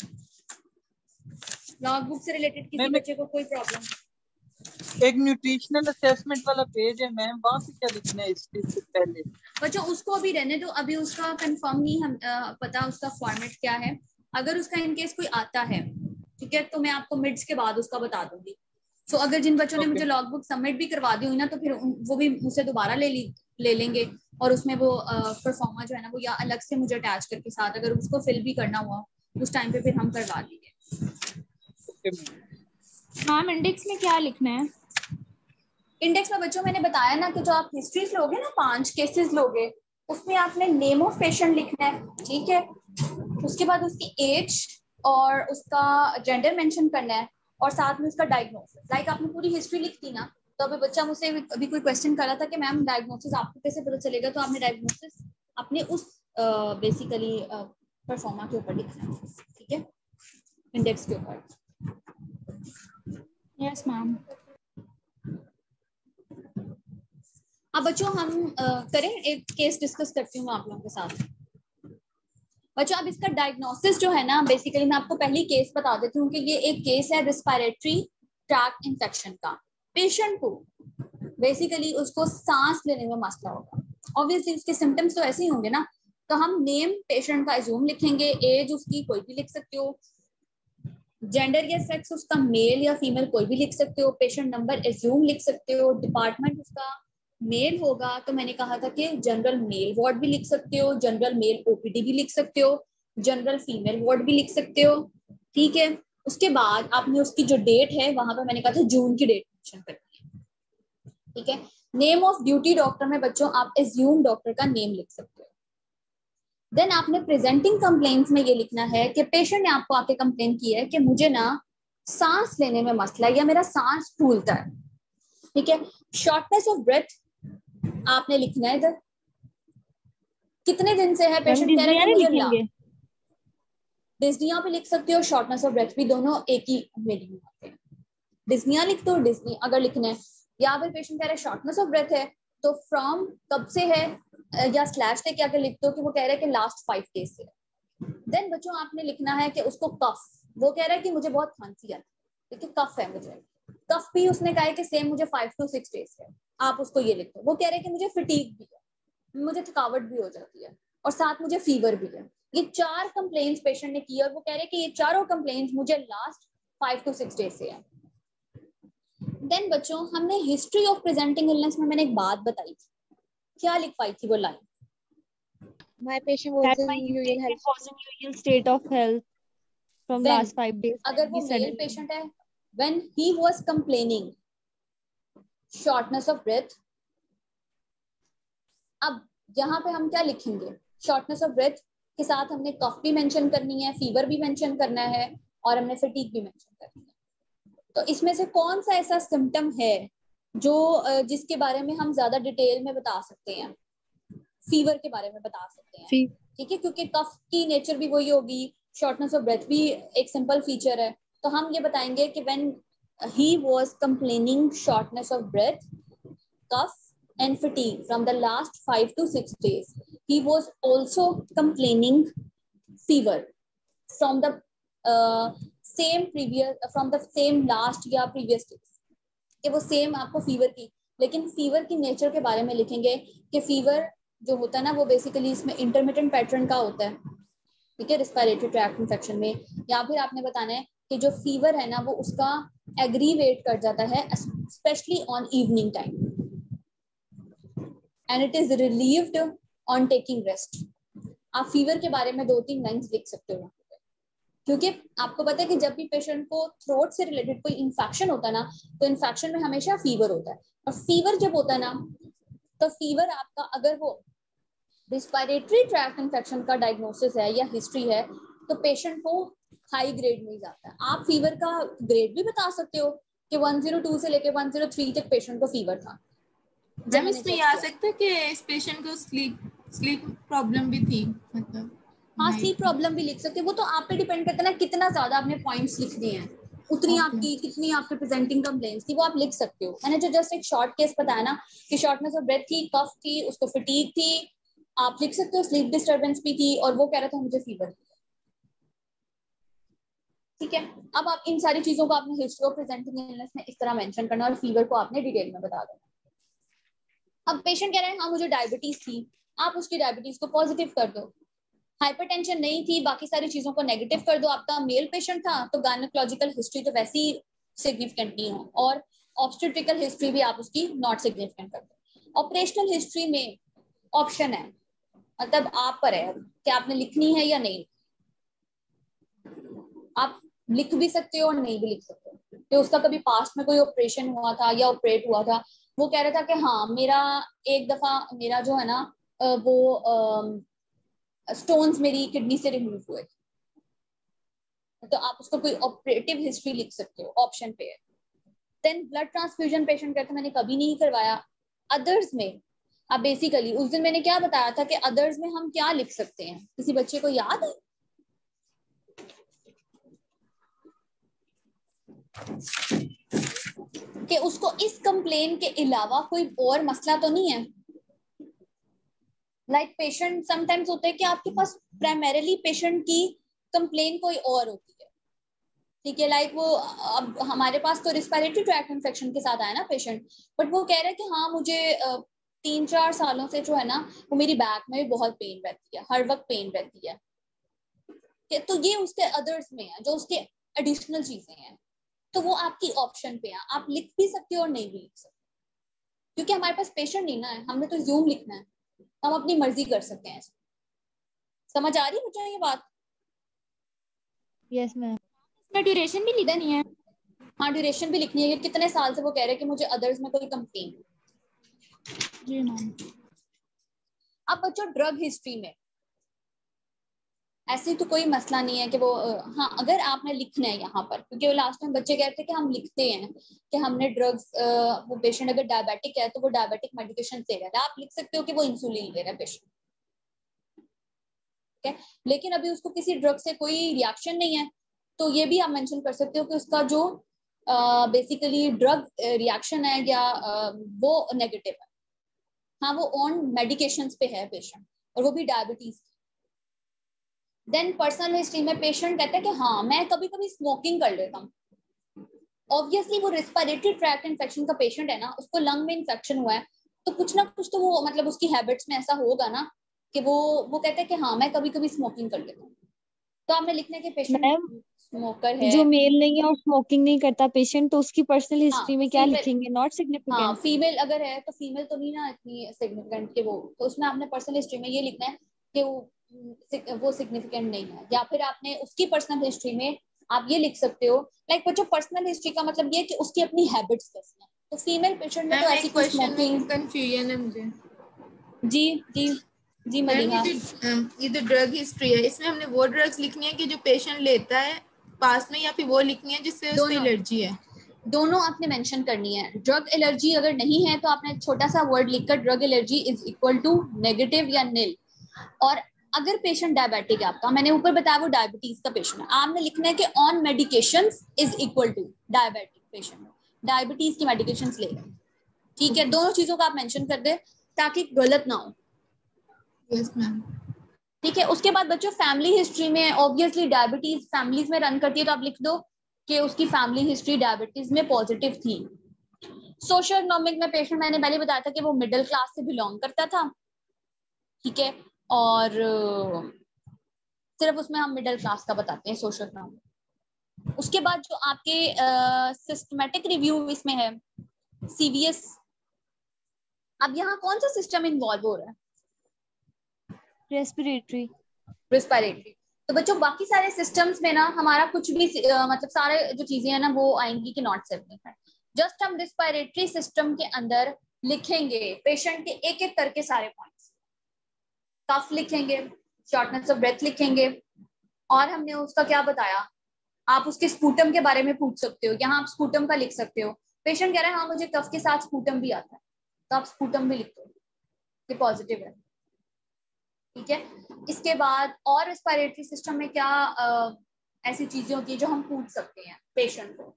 लॉग बुक से रिलेटेड किसी बच्चे को कोई प्रॉब्लम? एक न्यूट्रिशनल असेसमेंट वाला पेज है मैम, वहाँ पे क्या लिखना है इससे पहले? बच्चों उसको अभी रहने दो, अभी उसका कंफर्म नहीं हम पता उसका फॉर्मेट क्या है। अगर उसका इनकेस कोई आता है, ठीक है, तो मैं आपको मिड्स के बाद उसका बता दूंगी। तो अगर जिन बच्चों ने मुझे लॉग बुक सबमिट भी करवा दी हुई ना, तो फिर वो भी मुझसे दोबारा ले लेंगे और उसमें वो परफॉर्मा जो है ना वो या अलग से मुझे अटैच करके साथ अगर उसको फिल भी करना हुआ उस टाइम पे फिर हम करवा देंगे। मैम इंडेक्स में क्या लिखना है? इंडेक्स में बच्चों मैंने बताया ना कि जो आप हिस्ट्रीज लोगे ना, 5 केसेस लोगे, उसमें आपने नेम ऑफ पेशेंट लिखना है, ठीक है? उसके बाद उसकी एज और उसका जेंडर मेंशन करना है और साथ में उसका डायग्नोसिस। लाइक आपने पूरी हिस्ट्री लिख दी ना, तो अभी बच्चा मुझसे अभी कोई क्वेश्चन कर रहा था कि मैम डायग्नोसिस आपको कैसे पता चलेगा, तो आपने डायग्नोसिस अपने उस बेसिकली परफॉर्मा के ऊपर लिखना है, ठीक है, इंडेक्स के ऊपर। Yes ma'am. अब बच्चों हम करें, एक केस डिस्कस करती हूँ आप लोगों के साथ। बच्चों अब इसका डायग्नोसिस जो है ना, बेसिकली मैं आपको पहली केस बता देती हूँ कि ये एक केस है रेस्पिरेटरी ट्रैक्ट इन्फेक्शन का। पेशेंट को बेसिकली उसको सांस लेने में मसला होगा, ऑब्वियसली उसके सिम्टम्स तो ऐसे ही होंगे ना। तो हम नेम पेशेंट का एज्यूम लिखेंगे, एज उसकी कोई भी लिख सकते हो, जेंडर या सेक्स उसका मेल या फीमेल कोई भी लिख सकते हो, पेशेंट नंबर एज्यूम लिख सकते हो, डिपार्टमेंट उसका मेल होगा तो मैंने कहा था कि जनरल मेल वार्ड भी लिख सकते हो, जनरल मेल ओपीडी भी लिख सकते हो, जनरल फीमेल वार्ड भी लिख सकते हो, ठीक है? उसके बाद आपने उसकी जो डेट है वहां पर मैंने कहा था जून की डेट मेंशन करनी है, ठीक है? नेम ऑफ ड्यूटी डॉक्टर में बच्चों आप एज्यूम डॉक्टर का नेम लिख सकते हो। देन आपने प्रेजेंटिंग कंप्लेंट्स में ये लिखना है कि पेशेंट ने आपको आके कंप्लेन की है कि मुझे ना सांस लेने में मसला है या मेरा सांस फूलता है, ठीक है? शॉर्टनेस ऑफ ब्रेथ आपने लिखना है इधर, कितने दिन से है पेशेंट कह रहा है कि मुझे डिस्निया भी लिख सकते हो, शॉर्टनेस ऑफ ब्रेथ भी, दोनों एक ही मीनिंग होते हैं। डिस्निया लिख दो, डिस्नी अगर लिखना है, या फिर पेशेंट कह रहा है शॉर्टनेस ऑफ ब्रेथ है तो फ्रॉम कब से है या स्लैश लेके आकर लिख दो कि वो कह रहा है कि लास्ट 5 डेज से है। देन बच्चों आपने लिखना है कि उसको कफ, वो कह रहा है कि मुझे बहुत खांसी आती है, देखिए कफ है मुझे, कफ भी उसने कहा है कि सेम मुझे 5 to 6 डेज है, आप उसको ये लिख दो। वो कह रहे हैं कि मुझे फटीग भी है, मुझे थकावट भी हो जाती है और साथ मुझे फीवर भी है। ये 4 कंप्लेंट्स पेशेंट ने की और वो कह रहे हैं कि ये चारों कंप्लेंट्स मुझे लास्ट 5 to 6 डेज से है। देन बच्चों हमने हिस्ट्री ऑफ प्रेजेंटिंग इलनेस में मैंने एक बात बताई थी, क्या लिखवाई थी वो line? My patient was in usual state of health from Then, last 5 days. अगर वो मेल पेशेंट है, when he was complaining shortness of breath, अब यहाँ पे हम क्या लिखेंगे? शॉर्टनेस ऑफ ब्रेथ के साथ हमने कफ भी मेंशन करनी है, फीवर भी मेंशन करना है और हमने फटीग भी मेंशन करनी है। तो इसमें से कौन सा ऐसा सिम्टम है जो जिसके बारे में हम ज्यादा डिटेल में बता सकते हैं? फीवर के बारे में बता सकते हैं, ठीक है, क्योंकि कफ की नेचर भी वही होगी, शॉर्टनेस ऑफ ब्रेथ भी एक सिंपल फीचर है। तो हम ये बताएंगे कि when he was complaining shortness of breath, cough and fatigue from the last 5 to 6 days, he was also complaining fever from the same last या previous days, कि वो सेम आपको फीवर की, लेकिन फीवर की नेचर के बारे में लिखेंगे कि फीवर जो होता है ना वो बेसिकली इसमें इंटरमिटेंट पैटर्न का होता है, ठीक है, रिस्पिरेटरी ट्रैक्ट इन्फेक्शन में। या फिर आपने बताना है कि जो फीवर है ना वो उसका एग्रीवेट कर जाता है specially on evening time, and it is relieved on taking rest. आप फीवर के बारे में 2-3 लाइन्स लिख सकते हो, क्योंकि आपको पता है कि जब भी पेशेंट को थ्रोट से रिलेटेड कोई इन्फेक्शन होता है ना, तो इन्फेक्शन में हमेशा फीवर होता है, और फीवर जब होता है ना, तो फीवर आपका अगर वो रिस्पिरेटरी ट्रैक्ट इन्फेक्शन का डायग्नोसिस है या हिस्ट्री है, तो पेशेंट को हाई ग्रेड में जाता है। आप फीवर का ग्रेड भी बता सकते हो कि 102 से लेके 103 तक पेशेंट को फीवर था। मैम इसमें ये आ सकता है कि इस पेशेंट को स्लीप प्रॉब्लम भी थी, मतलब हाँ स्लीप प्रॉब्लम भी लिख सकते हैं। वो तो आप पे डिपेंड करता है ना कितना ज्यादा आपने पॉइंट्स लिख दिए हैं, उतनी आपकी कितनी आपके प्रेजेंटिंग कंप्लेंट्स थी वो आप लिख सकते हो। मैंने जो जस्ट एक शॉर्ट केस बताया ना कि शॉर्टनेस ऑफ ब्रेथ थी, कफ थी, उसको फटीग थी, आप लिख सकते हो स्लीप डिस्टर्बेंस भी थी, और वो कह रहा था मुझे फीवर। ठीक है, अब आप इन सारी चीजों को आपने हिस्ट्री ऑफ प्रेजेंटिंग इलनेस में इस तरह मेंशन करना, और फीवर को आपने डिटेल में बता देना। अब पेशेंट कह रहे हैं हाँ मुझे डायबिटीज थी, आप उसकी डायबिटीज को पॉजिटिव कर दो। हाइपरटेंशन नहीं थी, बाकी सारी चीजों को नेगेटिव कर दो। आपका मेल पेशेंट था तो गायनेकोलॉजिकल हिस्ट्री तो वैसे ही सिग्निफिकेंट नहीं हो, और ऑब्स्टेट्रिकल हिस्ट्री भी आप उसकी नॉट सिग्निफिकेंट कर दो। ऑपरेशनल हिस्ट्री में ऑप्शन है, मतलब आप पर है कि आपने लिखनी है या नहीं। आप लिख भी सकते हो और नहीं भी लिख सकते हो कि उसका कभी पास्ट में कोई ऑपरेशन हुआ था या ऑपरेट हुआ था। वो कह रहा था कि हाँ मेरा एक दफा मेरा जो है ना वो स्टोन्स मेरी किडनी से रिमूव हुए, तो आप उसको कोई ऑपरेटिव हिस्ट्री लिख सकते हो, ऑप्शन पे है। देन ब्लड ट्रांसफ्यूजन पेशेंट कहते मैंने कभी नहीं करवाया। अदर्स में अब बेसिकली उस दिन मैंने क्या बताया था कि अदर्स में हम क्या लिख सकते हैं, किसी बच्चे को याद है? कि उसको इस कंप्लेन के अलावा कोई और मसला तो नहीं है। लाइक पेशेंट समटाइम्स होता है कि आपके पास प्राइमरीली पेशेंट की कंप्लेन कोई और होती है, ठीक है। लाइक वो अब हमारे पास तो रिस्पिरेटरी ट्रैक्ट इन्फेक्शन के साथ आया ना पेशेंट, बट वो कह रहा है कि हाँ मुझे 3-4 सालों से जो है ना वो मेरी बैक में भी बहुत पेन रहती है, हर वक्त पेन रहती है। तो ये उसके अदर्स में है, जो उसके एडिशनल चीजें हैं, तो वो आपकी ऑप्शन पे है। आप लिख भी सकते हो और नहीं भी लिख सकते, क्योंकि हमारे पास पेशेंट नहीं ना है, हमने तो ज़ूम लिखना है, हम अपनी मर्जी कर सकते हैं। समझ आ रही है मुझे ये बात? Yes ma'am. इसमें ड्यूरेशन भी लिखनी है? हाँ ड्यूरेशन भी लिखनी है कि कितने साल से वो कह रहे हैं कि मुझे अदर्स में कोई कंप्लेन। जी मैम। अब बच्चों ड्रग हिस्ट्री में ऐसे तो कोई मसला नहीं है कि वो हाँ अगर आपने लिखना है यहाँ पर, क्योंकि वो लास्ट में बच्चे कहते हैं कि हम लिखते हैं कि हमने ड्रग्स, वो पेशेंट अगर डायबिटिक है तो वो डायबिटिक मेडिकेशन ले रहा है, आप लिख सकते हो कि वो इंसुलिन ले रहा है पेशेंट, ठीक है। लेकिन अभी उसको किसी ड्रग से कोई रिएक्शन नहीं है, तो ये भी आप मेंशन कर सकते हो कि उसका जो बेसिकली ड्रग रिएक्शन है या वो नेगेटिव है। हाँ वो ऑन मेडिकेशंस पे है पेशेंट, और वो भी डायबिटीज। देन पर्सनल हिस्ट्री में पेशेंट कहता है कि हाँ मैं कभी कभी स्मोकिंग कर लेता हूँ। ऑब्वियसली वो रिस्पिरेटरी ट्रैक्ट इन्फेक्शन का पेशेंट है ना, उसको लंग में इन्फेक्शन हुआ है, तो कुछ ना कुछ तो वो मतलब उसकी हैबिट्स में ऐसा होगा ना कि वो कहते हैं कि हाँ मैं कभी कभी स्मोकिंग कर लेता हूँ। तो आपने लिखना है कि पेशेंट स्मोकर है। जो मेल नहीं है और स्मोकिंग नहीं करता पेशेंट, तो उसकी पर्सनल हिस्ट्री में क्या फीमेल, लिखेंगे? Not significant. हाँ फीमेल अगर है तो फीमेल तो नहीं ना इतनी सिग्निफिकेंट के वो, तो उसमें आपने पर्सनल हिस्ट्री में ये लिखना है कि वो सिग्निफिकेंट नहीं है। या फिर आपने उसकी पर्सनल हिस्ट्री में आप ये लिख सकते हो, लाइक बच्चों पर्सनल हिस्ट्री का मतलब ये कि उसकी अपनी हैबिट्स कैसी हैं। तो फीमेल पेशेंट में तो ऐसी कोई स्मोकिंग। कंफ्यूजन है मुझे। जी जी जी मलिहा। ये जो ड्रग हिस्ट्री है इसमें हमने वो ड्रग्स लिखनी है कि जो पेशेंट लेता है पास में, या फिर वो लिखनी है जिससे उसको एलर्जी है? दोनों आपने मेंशन करनी है। ड्रग एलर्जी अगर नहीं है तो आपने छोटा सा वर्ड लिखकर drug allergy is equal to negative या नील। और अगर पेशेंट डायबिटिक है आपका, मैंने ऊपर बताया वो डायबिटीज का पेशेंट है, आपने लिखना है कि on medications is equal to diabetic patient, diabetes की मेडिकेशंस ले रहे हैं, ठीक है। दोनों चीजों को आप मेंशन कर दे ताकि गलत ना हो। Yes ma'am. ठीक है। उसके बाद बच्चों फैमिली हिस्ट्री में ऑब्वियसली डायबिटीज फैमिलीज में रन करती है, तो आप लिख दो कि उसकी फैमिली हिस्ट्री डायबिटीज में पॉजिटिव थी। सोशल इकोनॉमिक में पेशेंट मैंने पहले बताया था कि वो मिडिल क्लास से बिलोंग करता था, ठीक है। और सिर्फ उसमें हम मिडिल क्लास का बताते हैं सोशल इकोनॉमिक। उसके बाद जो आपके सिस्टमेटिक रिव्यू इसमें है CVS, अब यहाँ कौन सा सिस्टम इन्वॉल्व हो रहा है? रेस्पिरेटरी। तो बच्चों बाकी सारे सिस्टम्स में ना हमारा कुछ भी मतलब सारे जो चीजें हैं ना वो आएंगी कि नॉट सिग्निफाइड। जस्ट हम रेस्पिरेटरी सिस्टम के अंदर लिखेंगे पेशेंट के एक एक करके सारे पॉइंट्स, कफ लिखेंगे, शॉर्टनेस ऑफ ब्रेथ लिखेंगे, और हमने उसका क्या बताया, आप उसके स्पूटम के बारे में पूछ सकते हो, यहाँ आप स्पूटम का लिख सकते हो। पेशेंट कह रहा है हाँ मुझे कफ के साथ स्पूटम भी आता है, तो आप स्पूटम भी लिख दो कि पॉजिटिव है, ठीक है। इसके बाद और रेस्पिरेटरी सिस्टम में क्या ऐसी चीजें होती है जो हम पूछ सकते हैं पेशेंट को?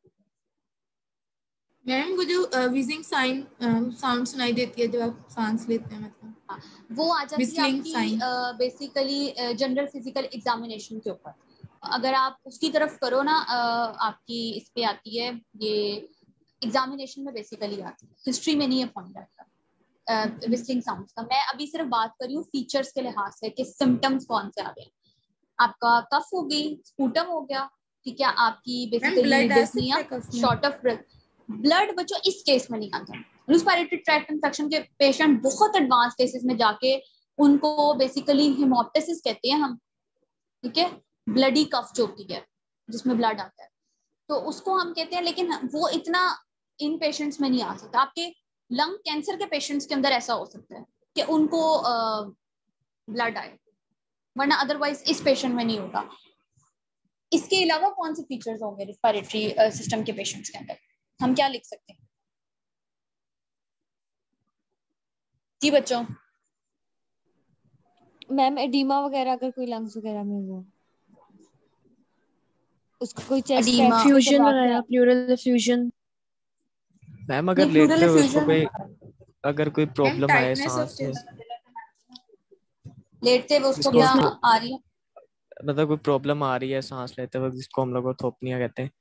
मैम वो जो विजिंग साउंड सुनाई देती है जब आप सांस लेते हैं, मतलब वो आ जाती है Whistling आपकी sign. Basically general physical examination के ऊपर। अगर आप उसकी तरफ करो ना आपकी इस पे आती है, ये एग्जामिनेशन में बेसिकली आती है, हिस्ट्री में नहीं है पॉइंट आता विस्लिंग साउंड्स का। मैं अभी सिर्फ बात कर रही हूँ फीचर्स के लिहाज से कि सिम्टम्स कौन से आ गए। आपका कफ हो गई, स्पूटम हो गया, ठीक है, आपकी basically dyspnoea, short of breath. Blood बच्चों इस केस में नहीं आता। रेस्पिरेटरी ट्रैक्ट इन्फेक्शन के पेशेंट बहुत एडवांस केसेस में जाके उनको बेसिकली हेमोप्टाइसिस कहते हैं हम, ठीक है, ब्लडी कफ जो होती है जिसमें ब्लड आता है, तो उसको हम कहते हैं, लेकिन वो इतना इन पेशेंट्स में नहीं आ सकता। आपके लंग कैंसर के पेशेंट्स के अंदर ऐसा हो सकता है कि उनको ब्लड आए, वरना अदरवाइज इस पेशेंट में नहीं होगा। इसके अलावा कौन से फीचर्स होंगे रेस्पिरेटरी सिस्टम के पेशेंट्स के अंदर, हम क्या लिख सकते हैं जी बच्चों? मैम एडीमा वगैरह अगर कोई लंग्स वगैरह में हो, उसका कोई चेस्ट एफ्यूजन वगैरह, प्लूरल एफ्यूजन। मैम अगर लेटते हो उसको कोई, अगर कोई प्रॉब्लम आए सांस में, लेटते हुए उसको क्या आ रही है, मतलब कोई प्रॉब्लम आ रही है सांस लेते वक्त, जिसको हम लोग थोपनिया कहते हैं।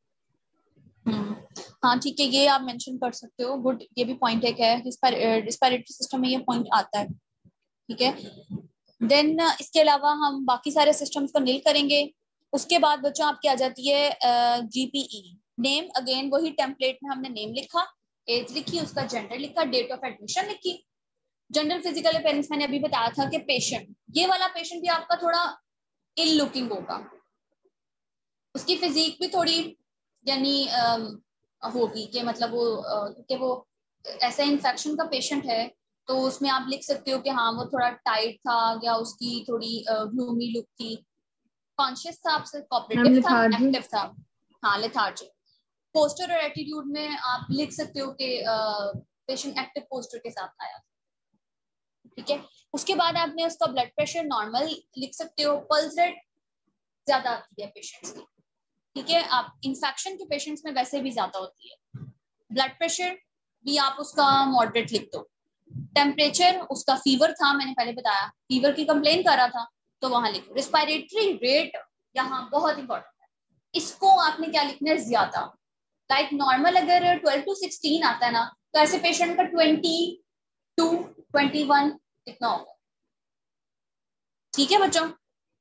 हाँ ठीक है, ये आप मेंशन कर सकते हो, गुड, ये भी पॉइंट एक है, रेस्पिरेटरी सिस्टम में ये पॉइंट आता है, ठीक है। देन इसके अलावा हम बाकी सारे सिस्टम्स को नील करेंगे। उसके बाद बच्चों आपकी आ जाती है GPE नेम, अगेन वही टेम्पलेट में हमने नेम लिखा, एज लिखी, उसका जेंडर लिखा, डेट ऑफ एडमिशन लिखी। जनरल फिजिकल अपीयरेंस मैंने अभी बताया था कि पेशेंट, ये वाला पेशेंट भी आपका थोड़ा इल लुकिंग होगा, उसकी फिजिक भी थोड़ी यानी होगी कि मतलब वो क्योंकि वो ऐसा इन्फेक्शन का पेशेंट है, तो उसमें आप लिख सकते हो कि हाँ वो थोड़ा टाइट था, या उसकी थोड़ी ग्लूमी लुक थी, कॉन्शियस था, आपसे कोऑपरेटिव था, एक्टिव था, हाँ लेथार्जिक। पोस्टर और एटीट्यूड में आप लिख सकते हो कि पेशेंट एक्टिव पोस्टर के साथ आया, ठीक है। उसके बाद आपने उसका ब्लड प्रेशर नॉर्मल लिख सकते हो, पल्स रेट ज्यादा आती है पेशेंट्स की, ठीक है, आप इन्फेक्शन के पेशेंट्स में वैसे भी ज्यादा होती है। ब्लड प्रेशर भी आप उसका मॉडरेट लिख दो। टेम्परेचर उसका फीवर था, मैंने पहले बताया, फीवर की कंप्लेन कर रहा था तो वहां लिखो। रेस्पिरेटरी रेट यहाँ बहुत इंपॉर्टेंट है, इसको आपने क्या लिखना है ज्यादा, लाइक नॉर्मल अगर 12 to 16 आता है ना, तो ऐसे पेशेंट का 22 21 इतना होगा, ठीक है बच्चों।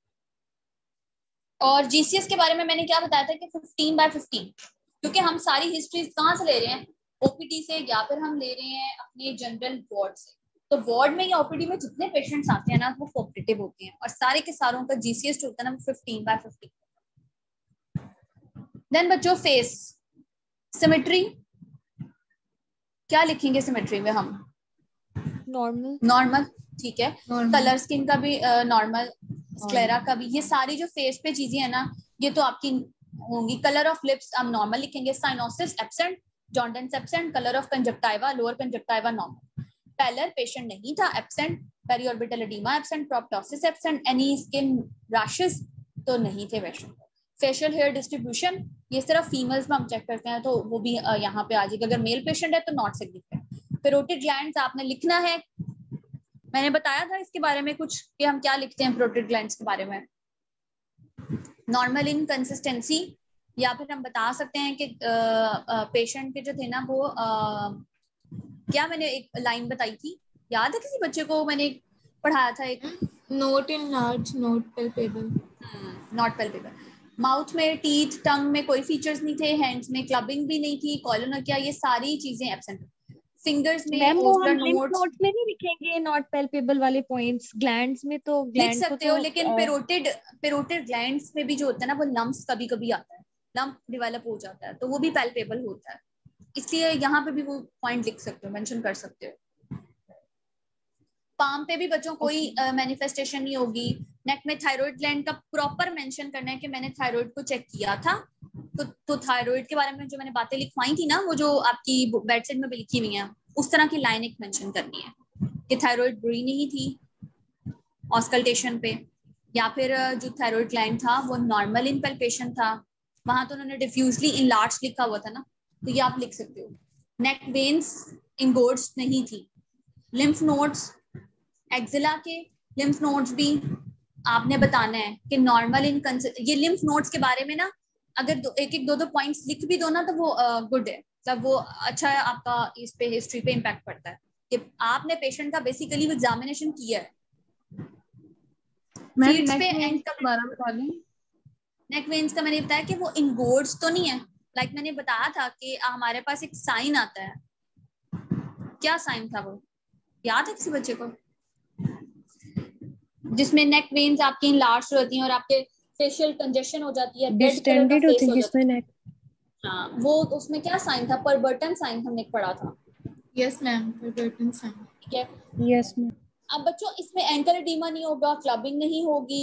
और GCS के बारे में मैंने क्या बताया था कि 15/15, क्योंकि हम सारी हिस्ट्री कहाँ से ले रहे हैं, OPD से, या फिर हम ले रहे हैं अपने जनरल वार्ड से। तो वार्ड में या OPD में जितने पेशेंट्स आते हैं ना वो कोऑपरेटिव होते हैं, और सारे के सारों का GCS जो होता है ना 15/15। देन बच्चों फेस सिमेट्री, क्या लिखेंगे सिमेट्री में हम? नॉर्मल, ठीक है। कलर स्किन का भी नॉर्मल, स्क्लेरा का भी, ये सारी जो फेस पे चीजें है ना ये तो आपकी होंगी। कलर ऑफ लिप्स हम नॉर्मल लिखेंगे, cyanosis absent, jaundice absent, colour of conjunctiva, lower conjunctiva normal, pallor patient नहीं था absent, periorbital oedema absent, proptosis absent, any skin rashes तो नहीं थे पेशेंट। फेशियल हेयर डिस्ट्रीब्यूशन ये सिर्फ फीमेल्स में हम चेक करते हैं, तो वो भी यहाँ पे आ जाएगा, अगर मेल पेशेंट है तो नॉट सिग्निफिकेंट। पैरोटिड ग्लैंड्स आपने लिखना है, मैंने बताया था इसके बारे में कुछ कि हम क्या लिखते हैं पैरोटिड ग्लैंड्स के बारे में। नॉर्मल इन कंसिस्टेंसी, या फिर हम बता सकते हैं कि पेशेंट के जो थे ना वो क्या मैंने एक लाइन बताई थी, याद है किसी बच्चे को, मैंने पढ़ाया था एक, not enlarge, not palpable, not palpable. Mouth में, टीथ, टंग में कोई फीचर्स नहीं थे, हैंड्स में क्लबिंग भी नहीं थी, कोलोनोकिया, ये सारी चीजें एब्सेंट। फिंगर्स में मैम वो हम ओस्लर लिम्फ नोड्स नोड्स में नहीं लिखेंगे नॉट पैल्पेबल वाले पॉइंट्स, ग्लैंड्स में तो लिख ग्लैंड को सकते तो हो, लेकिन पेरोटिड ग्लैंड्स में भी जो होता है ना वो लम्प्स कभी कभी आता है, लम्प डेवलप हो जाता है, तो वो भी पैल्पेबल होता है, इसलिए यहाँ पे भी वो पॉइंट लिख सकते हो, मेंशन कर सकते हो। पाम पे भी बच्चों कोई मैनिफेस्टेशन नहीं होगी। नेक में थायराइड ग्लैंड का प्रॉपर मेंशन करना है कि मैंने थायराइड को चेक किया था, तो थायराइड के बारे में जो मैंने बातें लिखवाई थी ना, वो जो आपकी बेड साइड में भी लिखी हुई है, उस तरह की लाइन एक मेंशन करनी है कि थायराइड बुरी नहीं थी ऑस्कल्टेशन पे, या फिर जो थायराइड ग्लैंड था वो नॉर्मल इन पैल्पेशन था, वहां तो उन्होंने डिफ्यूजली इनलार्ज लिखा हुआ था ना, तो ये आप लिख सकते हो। नेक वेन्स इंगोर्ड्स नहीं थी। लिम्फ नोड्स, एक्जिला के लिम्फ नोड्स भी आपने बताना है कि नॉर्मल इन, ये लिम्फ नोड्स के बारे में ना अगर एक दो पॉइंट्स लिख भी दो ना तो वो गुड है, मतलब वो अच्छा है, आपका इस पे हिस्ट्री पे इम्पैक्ट पड़ता है कि आपने पेशेंट का बेसिकली एग्जामिनेशन किया है। फीड्स पे एंड का नेक वेन्स का मैंने बताया कि वो इंगोर्ड्स तो नहीं है, लाइक मैंने बताया था कि हमारे पास एक साइन आता है, क्या साइन था वो याद है किसी बच्चे को, जिसमें नेक वेन्स आपकी इनलार्ज होती हैं और आपके फेशियल कंजेशन हो जाती है, डेड कलर का फेस हो जाता है। हाँ, वो उसमें क्या साइन था, परबर्टन साइन हमने पढ़ा था। Yes ma'am, Pemberton sign. ठीक है, यस मैम। अब बच्चों इसमें एंकल एडिमा नहीं होगा, क्लबिंग नहीं होगी,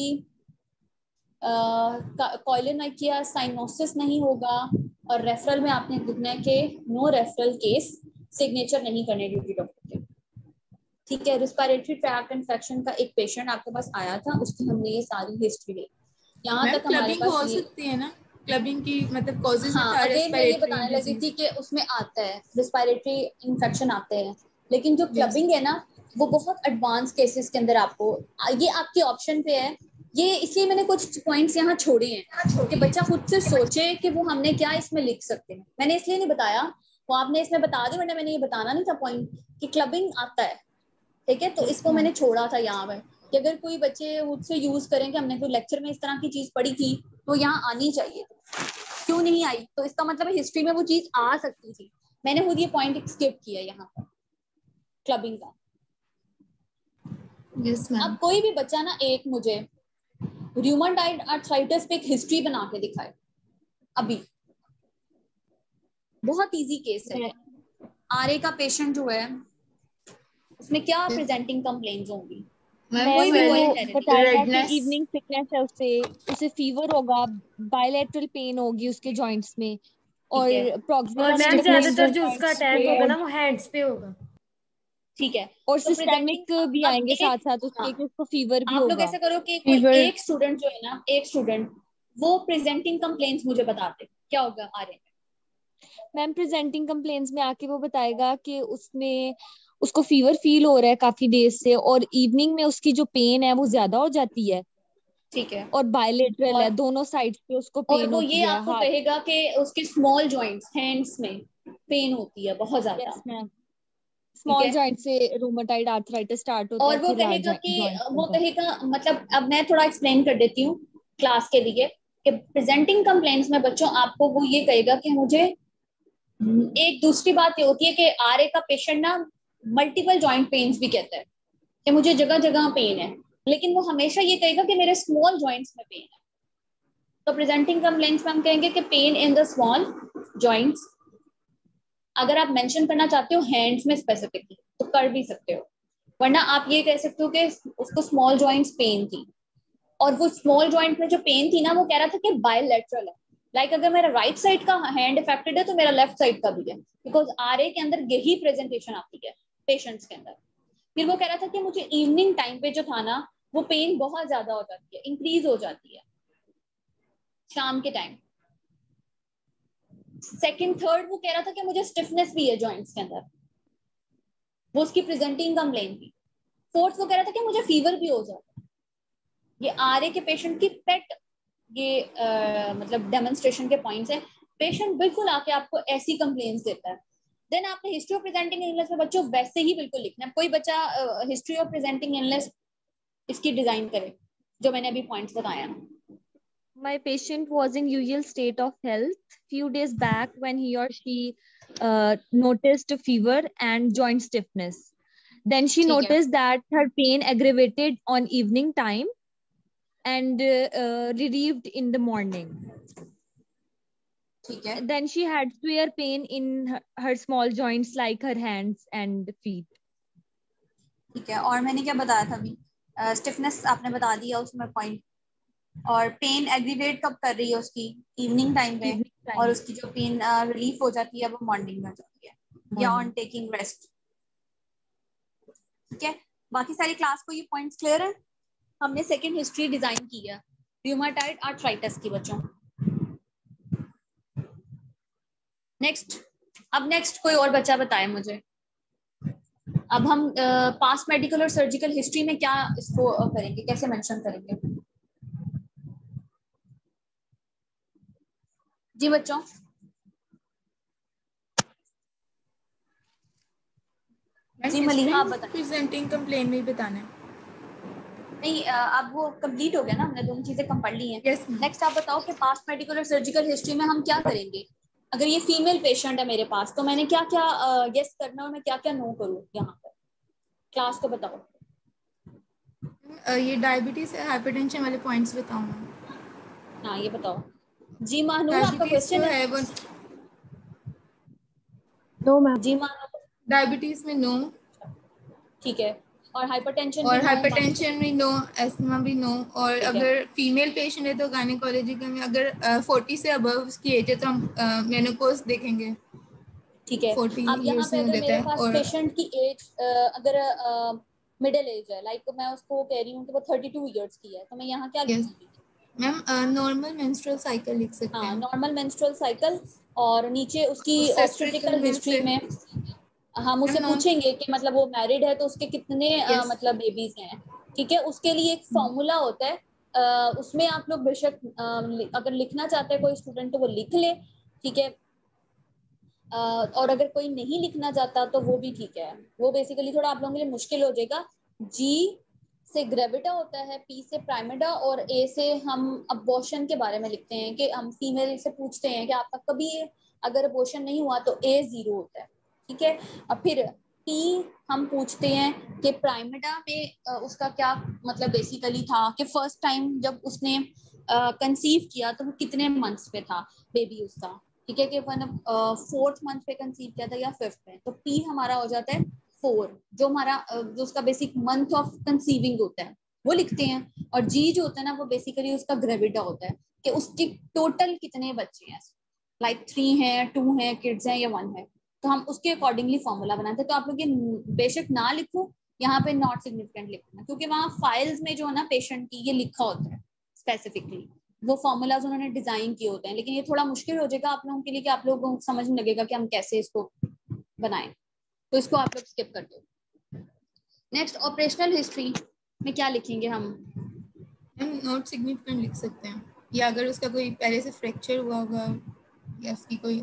कोलिनोकिया साइनोसिस नहीं होगा, और रेफरल में आपने लिखना है कि नो रेफरल केस, सिग्नेचर नहीं करने ड्यूटी डॉक्टर के। ठीक है, रिस्पिरेटरी ट्रैक्ट इन्फेक्शन का एक पेशेंट आपके पास आया था, उसकी हमने ये सारी हिस्ट्री ली। यहाँ तक हमारे पास हो सकती है ना, क्लबिंग की मतलब कॉजेज हाँ, अगेन मैं ये बताने लगी थी कि उसमें आता है रिस्पिरेटरी इन्फेक्शन आते हैं, लेकिन जो क्लबिंग है ना वो बहुत एडवांस केसेस के अंदर आपको, ये आपके ऑप्शन पे है, ये इसलिए मैंने कुछ पॉइंट्स यहाँ छोड़े हैं कि बच्चा खुद से सोचे कि वो हमने क्या इसमें लिख सकते हैं। मैंने इसलिए नहीं बताया, वो आपने इसमें बता दी, वरना मैंने ये बताना नहीं था पॉइंट कि क्लबिंग आता है। ठीक है, तो इसको मैंने छोड़ा था यहाँ पे कि अगर कोई बच्चे मुझसे यूज करें कि हमने कोई लेक्चर में इस तरह की चीज पढ़ी थी तो यहाँ आनी चाहिए, क्यों नहीं आई, तो इसका मतलब हिस्ट्री में वो चीज आ सकती थी, मैंने खुद ये पॉइंट स्किप किया यहाँ पर क्लबिंग का। yes, अब कोई भी बच्चा ना एक मुझे रूमेटॉइड आर्थराइटिस पे एक हिस्ट्री बना के दिखाए, अभी बहुत इजी केस है। आरए का पेशेंट जो है उसमें क्या प्रेजेंटिंग कंप्लेंट्स होंगी, कोई भी बताएगा कि इवनिंग सिकनेस है, उसे फीवर होगा, बायलैटरल पेन होगी उसके जॉइंट्स में, और मैम ज्यादातर जो उसका अटैक होगा ना वो हैंड्स पे होगा। ठीक है, और सिस्टेमिक भी आएंगे साथ साथ उसके, कि उसको फीवर भी होगा। आप लोग ऐसा करो कि कोई एक स्टूडेंट जो है ना, एक स्टूडेंट वो प्रेजेंटिंग कंप्लेंट्स मुझे बताते क्या होगा आ रहे। मैम प्रेजेंटिंग कंप्लेंट्स में आके वो बताएगा कि उसको फीवर फील हो रहा है काफी डेज से, और इवनिंग में उसकी जो पेन है वो ज्यादा हो जाती है। ठीक है, और बायलेटरल है, दोनों साइड पे उसको पेन होती है। और वो ये आपको कहेगा कि उसके स्मॉल जॉइंट्स हैंड्स में पेन होती है बहुत ज्यादा। yes, मैम स्मॉल जॉइंट से रूमेटॉइड आर्थराइटिस स्टार्ट होता है, और वो कहेगा कि मतलब अब मैं थोड़ा एक्सप्लेन कर देती हूँ क्लास के लिए कि प्रेजेंटिंग कंप्लेंट्स में बच्चों आपको वो ये कहेगा कि मुझे, एक दूसरी बात ये होती है कि आरए का पेशेंट ना मल्टीपल जॉइंट पेन्स भी कहता है कि मुझे जगह जगह पेन है, लेकिन वो हमेशा ये कहेगा कि मेरे स्मॉल जॉइंट्स में पेन है। तो प्रेजेंटिंग कंप्लेंट्स में हम कहेंगे कि pain in the small joints. अगर आप मेंशन करना चाहते हो हैंड्स में स्पेसिफिकली तो कर भी सकते हो, वरना आप ये कह सकते हो कि उसको स्मॉल जॉइंट्स पेन थी, और वो स्मॉल जॉइंट में जो पेन थी ना वो कह रहा था कि बायलैटरल है, लाइक अगर मेरा राइट साइड का हैंड अफेक्टेड है तो मेरा लेफ्ट साइड का भी है, बिकॉज आरए के अंदर यही प्रेजेंटेशन आती है पेशेंट्स के अंदर। फिर वो कह रहा था कि मुझे इवनिंग टाइम पे जो था ना वो पेन बहुत ज्यादा हो जाती है, इंक्रीज हो जाती है शाम के टाइम। सेकंड थर्ड वो कह रहा था कि मुझे स्टिफनेस भी है जॉइंट्स के अंदर, वो उसकी प्रेजेंटिंग कंप्लेंट थी। फोर्थ वो कह रहा था कि मुझे फीवर भी हो जाता है। ये आरए के पेशेंट की पेट ये मतलब डेमोन्स्ट्रेशन के पॉइंट्स है। पेशेंट बिल्कुल आके आपको ऐसी कंप्लेंट्स देता है। देन आपने हिस्ट्री ऑफ प्रेजेंटिंग इलनेस में बच्चों वैसे ही बिल्कुल लिखना है। कोई बच्चा हिस्ट्री ऑफ प्रेजेंटिंग इलनेस इसकी डिजाइन करे जो मैंने अभी पॉइंट्स बताया ना। My patient was in usual state of health. Few days back, when he or she noticed a fever and joint stiffness. Then she ठीक है noticed that her pain aggravated on evening time and relieved in the morning. ठीक है Then she had severe pain in her small joints like her hands and feet. ठीक है। और मैंने क्या बताया था अभी? स्टिफनेस आपने बता दिया उसमें पॉइंट। और पेन एग्रीवेट कब कर रही है उसकी? इवनिंग टाइम पे। और उसकी जो पेन रिलीफ हो जाती है वो मॉर्निंग में हो जाती है या ऑन टेकिंग रेस्ट। ठीक है, बाकी सारी क्लास को ये पॉइंट्स क्लियर है? हमने सेकंड हिस्ट्री डिजाइन की है रूमेटॉइड आर्थराइटिस की बच्चों। नेक्स्ट, अब नेक्स्ट कोई और बच्चा बताए मुझे। अब हम पास्ट मेडिकल और सर्जिकल हिस्ट्री में क्या इसको करेंगे, कैसे मेंशन करेंगे? जी बच्चों, जी मलिहा आप बताएं। प्रेजेंटिंग कंप्लेन में बताना है। नहीं, अब वो कंप्लीट हो गया ना, हमने दोनों चीजें कम पढ़ ली हैं। नेक्स्ट आप बताओ कि पास्ट मेडिकल और सर्जिकल हिस्ट्री में हम क्या करेंगे। अगर ये फीमेल पेशेंट है मेरे पास तो मैंने क्या क्या गेस करना है और मैं क्या क्या नो करूँ यहाँ पर, क्लास को बताओ। ये डायबिटीज हाइपरटेंशन वाले पॉइंट्स बताओ ना। हाँ ये बताओ। जी महानूर आपका क्वेश्चन है? No ma'am. जी महानूर डायबिटीज में नो। ठीक है। और हाइपरटेंशन और हाइपरटेंशन भी नो, एस्थमा भी नो। और ठीक है। अगर फीमेल पेशेंट है तो गायनेकोलॉजिकल में अगर 40 से अबव उसकी एज है तो हम मेनोपॉज देखेंगे। ठीक है। 40 अब यहाँ पे अगर मेरे पास पेशेंट की एज अगर मिडिल एज है, लाइक मैं उसको कह रही हूँ कि वो 32 इयर्स की है, तो मैं यहाँ क्या लिखूंगी? मैम नॉर्मल मेंस्ट्रुअल साइकिल लिख सकते हैं। हाँ, नॉर्मल मेंस्ट्रुअल साइकिल। और नीचे उसकी ऑब्स्टेट्रिकल हिस्ट्री में हम उससे पूछेंगे कि मतलब वो मैरिड है तो उसके कितने मतलब बेबीज हैं। ठीक है, उसके लिए एक फॉर्मूला होता है, उसमें आप लोग बेशक अगर लिखना चाहते हैं कोई स्टूडेंट तो वो लिख ले। ठीक है, और अगर कोई नहीं लिखना चाहता तो वो भी ठीक है। वो बेसिकली थोड़ा आप लोगों के लिए मुश्किल हो जाएगा। जी से ग्रेविटा होता है, पी से प्राइमेडा और ए से हम अबॉर्शन के बारे में लिखते हैं कि हम फीमेल से पूछते हैं कि आपका कभी अगर अबॉर्शन नहीं हुआ तो ए 0 होता है। ठीक है, और फिर पी हम पूछते हैं कि प्राइमेडा में उसका क्या मतलब बेसिकली था कि फर्स्ट टाइम जब उसने कंसीव किया तो वो कितने मंथ्स पे था बेबी उसका। ठीक है, कि वन 4th मंथ पे कंसीव किया था या 5th पे, तो पी हमारा हो जाता है 4, जो हमारा जो उसका बेसिक मंथ ऑफ कंसीविंग होता है वो लिखते हैं। और जी जो होता है ना वो बेसिकली उसका ग्रेविटा होता है कि उसके टोटल कितने बच्चे हैं, लाइक 3 है, 2 है, किड्स हैं या 1 है, तो हम उसके अकॉर्डिंगली फॉर्मूला बनाते हैं। तो आप लोग ये बेशक ना लिखो, यहाँ पे नॉट सिग्निफिकेंट लिखना, क्योंकि वहाँ फाइल्स में जो है ना पेशेंट की ये लिखा होता है स्पेसिफिकली, वो फॉर्मूलाज उन्होंने डिजाइन किए होते हैं। लेकिन ये थोड़ा मुश्किल हो जाएगा आप लोगों के लिए कि आप लोगों को समझने लगेगा कि हम कैसे इसको बनाएं, तो इसको आप लोग स्किप कर दो। नेक्स्ट, ऑपरेशनल हिस्ट्री में क्या लिखेंगे हम नॉट सिग्निफिकेंट लिख सकते हैं, या अगर उसका कोई पहले से फ्रैक्चर हुआ होगा या उसकी कोई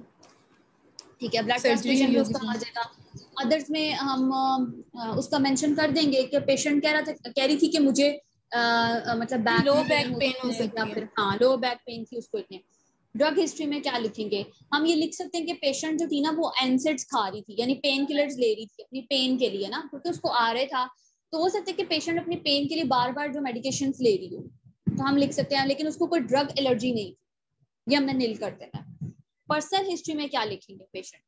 ठीक है, ब्लड ट्रांसफ्यूजन भी उसका आ जाएगा। अदर्स में हम उसका मेंशन कर देंगे कि पेशेंट कह रही थी कि मुझे मतलब बैक लो बैक पेन हो सकती है। हाँ, लो बैक पेन थी उसको इतने। ड्रग हिस्ट्री में क्या लिखेंगे हम? ये लिख सकते हैं कि पेशेंट जो थी ना वो एनसेड्स खा रही थी, यानी पेन किलर्स ले रही थी अपनी पेन के लिए ना, क्योंकि उसको आ रहा था। तो हो सकता है कि पेशेंट अपनी पेन के लिए बार बार जो मेडिकेशंस ले रही हो, तो हम लिख सकते हैं, लेकिन उसको कोई ड्रग एलर्जी नहीं थी, ये हमने नील कर देना। पर्सनल हिस्ट्री में क्या लिखेंगे पेशेंट?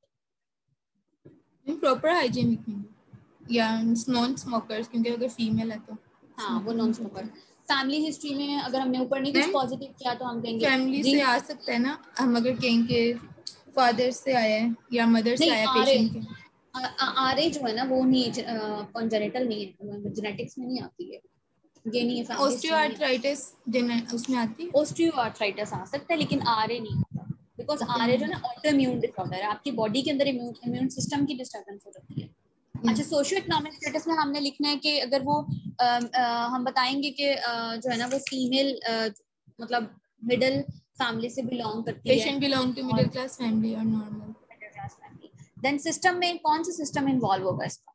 प्रॉपर हाइजीन लिखेंगे या नॉन स्मोकर्स, क्योंकि अगर फीमेल है तो हाँ वो नॉन स्मोकर। फैमिली हिस्ट्री में अगर हमने ऊपर नहीं कुछ पॉजिटिव किया तो हम कहेंगे फैमिली से आ सकता है ना, हम अगर कहेंगे फादर से आया है या मदर से आया पेशेंट के। आरए जो है ना वो नहीं कॉन्जेनिटल नहीं है, जेनेटिक्स में नहीं आती है, ये नहीं है। ऑस्टियोआर्थराइटिस उसमें आती है, ऑस्टियोआर्थराइटिस आ सकता है लेकिन आरए नहीं आता, बिकॉज आरए जो ना ऑटो इम्यून डिसऑर्डर है, आपकी बॉडी के अंदर इम्यून सिस्टम की डिस्टर्बेंस हो जाती है। अच्छा, सोशियो इकोनॉमिक स्टेटस में हमने लिखना है कि अगर वो हम बताएंगे कि जो है ना वो फीमेल मतलब मिडिल फैमिली से बिलोंग करती है, patient belong to middle class family और normal middle class family. Then system में कौन सा सिस्टम इन्वॉल्व होगा इसका?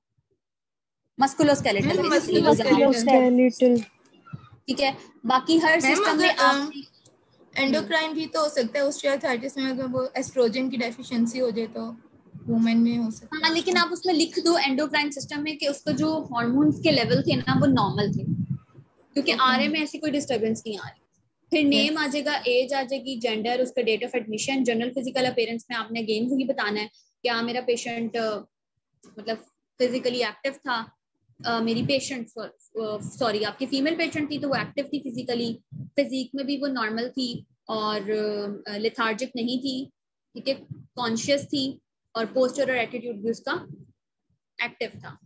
मस्कुलोस्केलेटल। मस्कुलोस्केलेटल। ठीक है, बाकी हर सिस्टम में आप एंडोक्राइन भी तो हो सकता है ऑस्टियोआर्थराइटिस में, अगर वो एस्ट्रोजन की डेफिशिएंसी हो जाए तो वुमेन में हो सकता है। हाँ, लेकिन आप उसमें लिख दो एंडोक्राइन सिस्टम में कि उसका जो हार्मोन्स के लेवल थे ना वो नॉर्मल थे, क्योंकि आरए में ऐसी कोई डिस्टर्बेंस नहीं आ रही। फिर नेम आ जाएगा, एज आ जाएगी, जेंडर, उसका date of admission, general physical appearance में आपने अगेन वही बताना है क्या मेरा पेशेंट मतलब फिजिकली एक्टिव था, मेरी पेशेंट सॉरी आपकी फीमेल पेशेंट थी तो वो एक्टिव थी फिजिकली, फिजिक में भी वो नॉर्मल थी और लेथार्जिक नहीं थी, ठीक है, कॉन्शियस थी और पोस्चर और एटीट्यूड भी उसका एक्टिव था।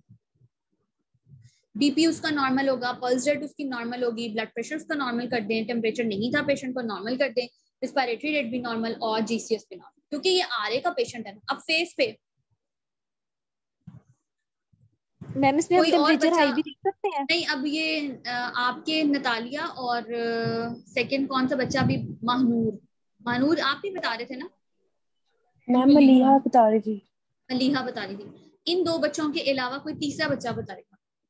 बीपी उसका नॉर्मल होगा, पल्स रेट उसकी नॉर्मल होगी, ब्लड प्रेशर उसका नॉर्मल कर दें, टेम्परेचर नहीं था पेशेंट को नॉर्मल कर दें, रिस्पिरेटरी रेट भी नॉर्मल और जीसीएस भी नॉर्मल, क्योंकि ये आरए का पेशेंट है। अब फेस पे मैम इसमें हम टेम्परेचर हाई भी देख सकते हैं? नहीं, अब ये आपके नतालिया और सेकंड कौन सा बच्चा अभी महानूर आप भी बता रहे थे ना? मैम मलीहा बता रही थी। मलीहा बता रही थी। इन दो बच्चों के अलावा कोई तीसरा बच्चा बताएगा?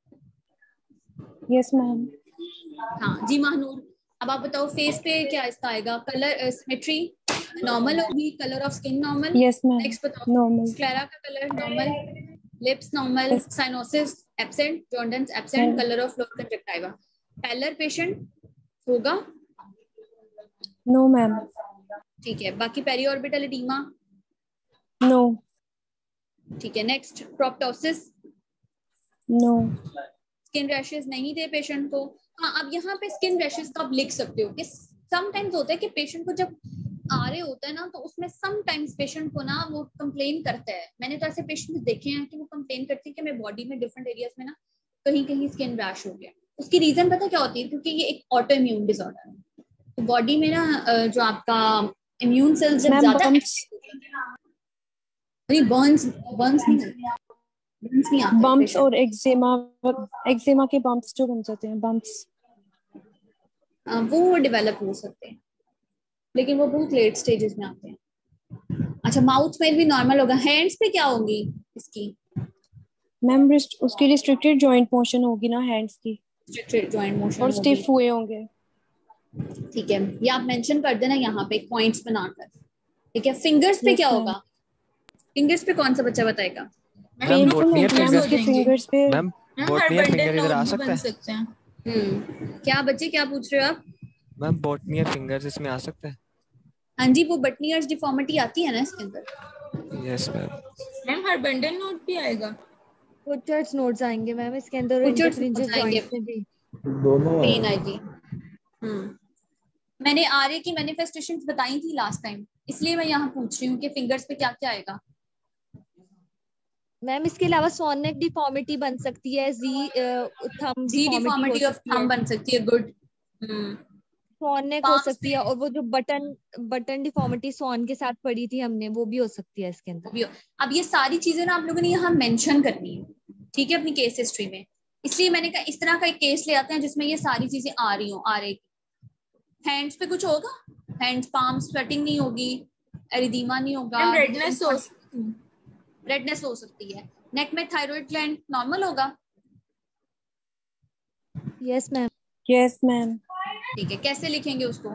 Yes ma'am. हाँ जी महानूर, अब आप बताओ फेस पे क्या इसका आएगा? कलर सिमेट्री नॉर्मल होगी, colour of skin normal. Yes ma'am, next बताओ। नॉर्मल। स्क्लेरा का colour normal, lips normal, cyanosis absent, jaundice absent, colour of lower conjunctiva. Pallor patient होगा? No ma'am. ठीक है, बाकी पेरीऑर्बिटल एडीमा? नो। ठीक है, next proptosis? No. Skin rashes नहीं थे पेशेंट को। हाँ, अब यहाँ पे स्किन रैशेस का आप लिख सकते हो कि समटाइम्स होता है कि पेशेंट को जब आरए होता है ना तो उसमें समटाइम्स पेशेंट को ना वो कंप्लेन करता है। मैंने तो ऐसे पेशेंट देखे हैं कि वो कंप्लेन करते हैं कि मेरे बॉडी में डिफरेंट एरियाज में ना कहीं कहीं स्किन रैश हो गया। उसकी रीजन पता क्या होती है? क्योंकि ये एक ऑटो इम्यून डिसऑर्डर है, तो बॉडी में ना जो आपका इम्यून सेल्स जब ज्यादा बम्प्स और एक्जिमा के बम्प्स जो बन जाते हैं, बम्प्स वो डेवलप हो सकते हैं, लेकिन वो बहुत लेट स्टेजेस में आते हैं। अच्छा, माउथ में भी नॉर्मल होगा। हैंड्स पे क्या होगी इसकी? मैम उसकी रिस्ट्रिक्टेड जॉइंट मोशन होगी ना हैंड्स की, रिस्ट्रिक्टेड जॉइंट मोशन और स्टिफ हुए होंगे। ठीक है, ये आप मेंशन कर देना यहाँ पे पॉइंट्स बनाकर। ठीक है, फिंगर्स पे क्या होगा? फिंगर्स पे कौन सा बच्चा बताएगा? मैम बोटनियर फिंगर्स पे। मैम बोटनियर फिंगर इधर आ सकता है? क्या बच्चे क्या पूछ रहे हो आप? मैम बोटनियर फिंगर्स इसमें आ सकता है? हाँ जी, वो बटनियर्स डिफॉर्मिटी आती है ना इसके अंदर। Yes ma'am. मैम हरबंडल नोट भी आएगा? पुचर्ड्स नोट्स आएंगे मैम इसके अंदर, इंटरफ्रिंजियल जॉइंट्स में भी दोनों पेन आएगी। मैंने आरए की मैनिफेस्टेशंस बताई थी लास्ट टाइम, इसलिए मैं यहाँ पूछ रही हूँ कि फिंगर्स पे क्या क्या आएगा। मैम इसके अलावा सॉन नेक डिफॉर्मिटी बन सकती है, जी डिफॉर्मिटी ऑफ थंब बन सकती है। गुड। सॉन नेक हो सकती है, और वो जो बटन डिफॉर्मिटी सॉन के साथ पढ़ी थी हमने, वो भी हो सकती है इसके अंदर। अब ये सारी चीजें ना आप लोगों ने यहाँ मेंशन करनी है, ठीक है, अपनी केस हिस्ट्री में। इसलिए मैंने कहा इस तरह का एक केस ले आते हैं जिसमें ये सारी चीजें आ रही हो। आ रही हैंड्स पे कुछ होगा? हैंड्स पाम स्वेटिंग नहीं होगी, एरिदीमा नहीं होगा, रेडनेस हो सकती है। नेक में थायराइड ग्लैंड नॉर्मल होगा? Yes ma'am. Yes ma'am. ठीक है, कैसे लिखेंगे उसको?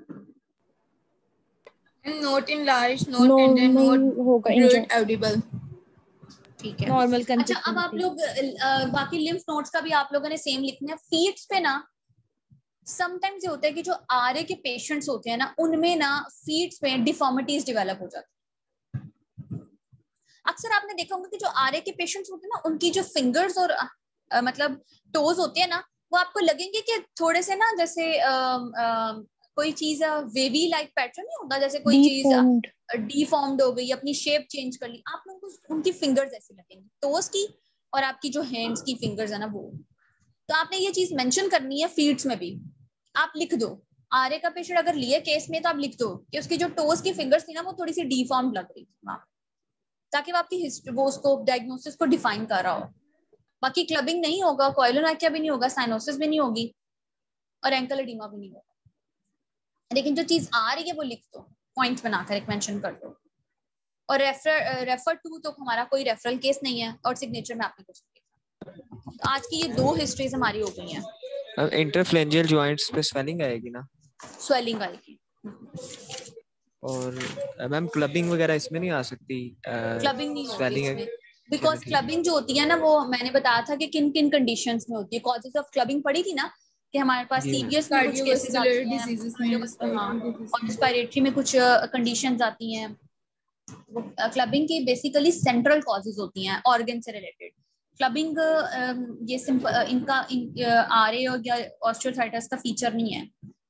Not enlarge, not tender, not होगा ऑडिबल। ठीक है, नॉर्मल। अच्छा, अब आप लोग बाकी लिम्फ नोड्स का भी आप लोगों ने सेम लिखना है। फीट्स पे ना समटाइम्स ये होता है कि जो आरए के पेशेंट्स होते हैं ना उनमें ना फीट्स में डिफॉर्मिटीज डेवलप हो जाती है। अक्सर आपने देखा होगा कि जो आरए के पेशेंट्स होते हैं ना उनकी जो फिंगर्स और मतलब टोज होते हैं ना, वो आपको लगेंगे कि थोड़े से ना जैसे कोई चीज वेवी लाइक पैटर्न नहीं होता, जैसे कोई चीज डिफॉर्म्ड हो गई, अपनी शेप चेंज कर ली, आप लोगों को उनकी फिंगर्स ऐसे लगेंगी, टोज की और आपकी जो हैंड्स की फिंगर्स है ना वो। तो आपने ये चीज मेंशन करनी है फीट्स में भी। आप लिख दो, आरए का पेशेंट अगर लिए केस में तो आप लिख दो कि उसकी जो टोज की फिंगर्स थी ना वो थोड़ी सी डिफॉर्म्ड लग रही थी, ताकि वो आपकी हिस्ट्री वो उसको डायग्नोसिस को डिफाइन कर रहा हो। बाकी क्लबिंग नहीं होगा, कोइलोनाइकिया भी नहीं होगा, साइनोसिस भी नहीं होगी और एंकल एडिमा भी नहीं होगा। लेकिन जो चीज आ रही है वो लिख दो, पॉइंट्स बनाकर एक मेंशन कर दो। और रेफर टू तो हमारा कोई रेफरल केस नहीं है, और सिग्नेचर में आपने कुछ नहीं लिखा। तो आज की ये 2 हिस्ट्रीज हमारी हो गई हैं। इंटरफ्लेंजियल जॉइंट्स पे स्वेलिंग आएगी ना? स्वेलिंग आएगी, और मैम क्लबिंग वगैरह इसमें नहीं आ सकती? क्लबिंग नहीं होती स्वेलिंग इसमें, बिकॉज क्लबिंग जो होती है ना, वो मैंने बताया था कि किन किन कंडीशंस में होती है। कॉजेज ऑफ क्लबिंग पढ़ी थी ना, कि हमारे पास सीवियस में कुछ केसेस आते हैं, हाँ, और रेस्पिरेटरी में कुछ कंडीशंस आती हैं। क्लबिंग की बेसिकली सेंट्रल कॉजेज होती हैं ऑर्गन से रिलेटेड। क्लबिंग ये सिंपल इनका आरए और या ऑस्टियोआर्थराइटिस का फीचर नहीं है।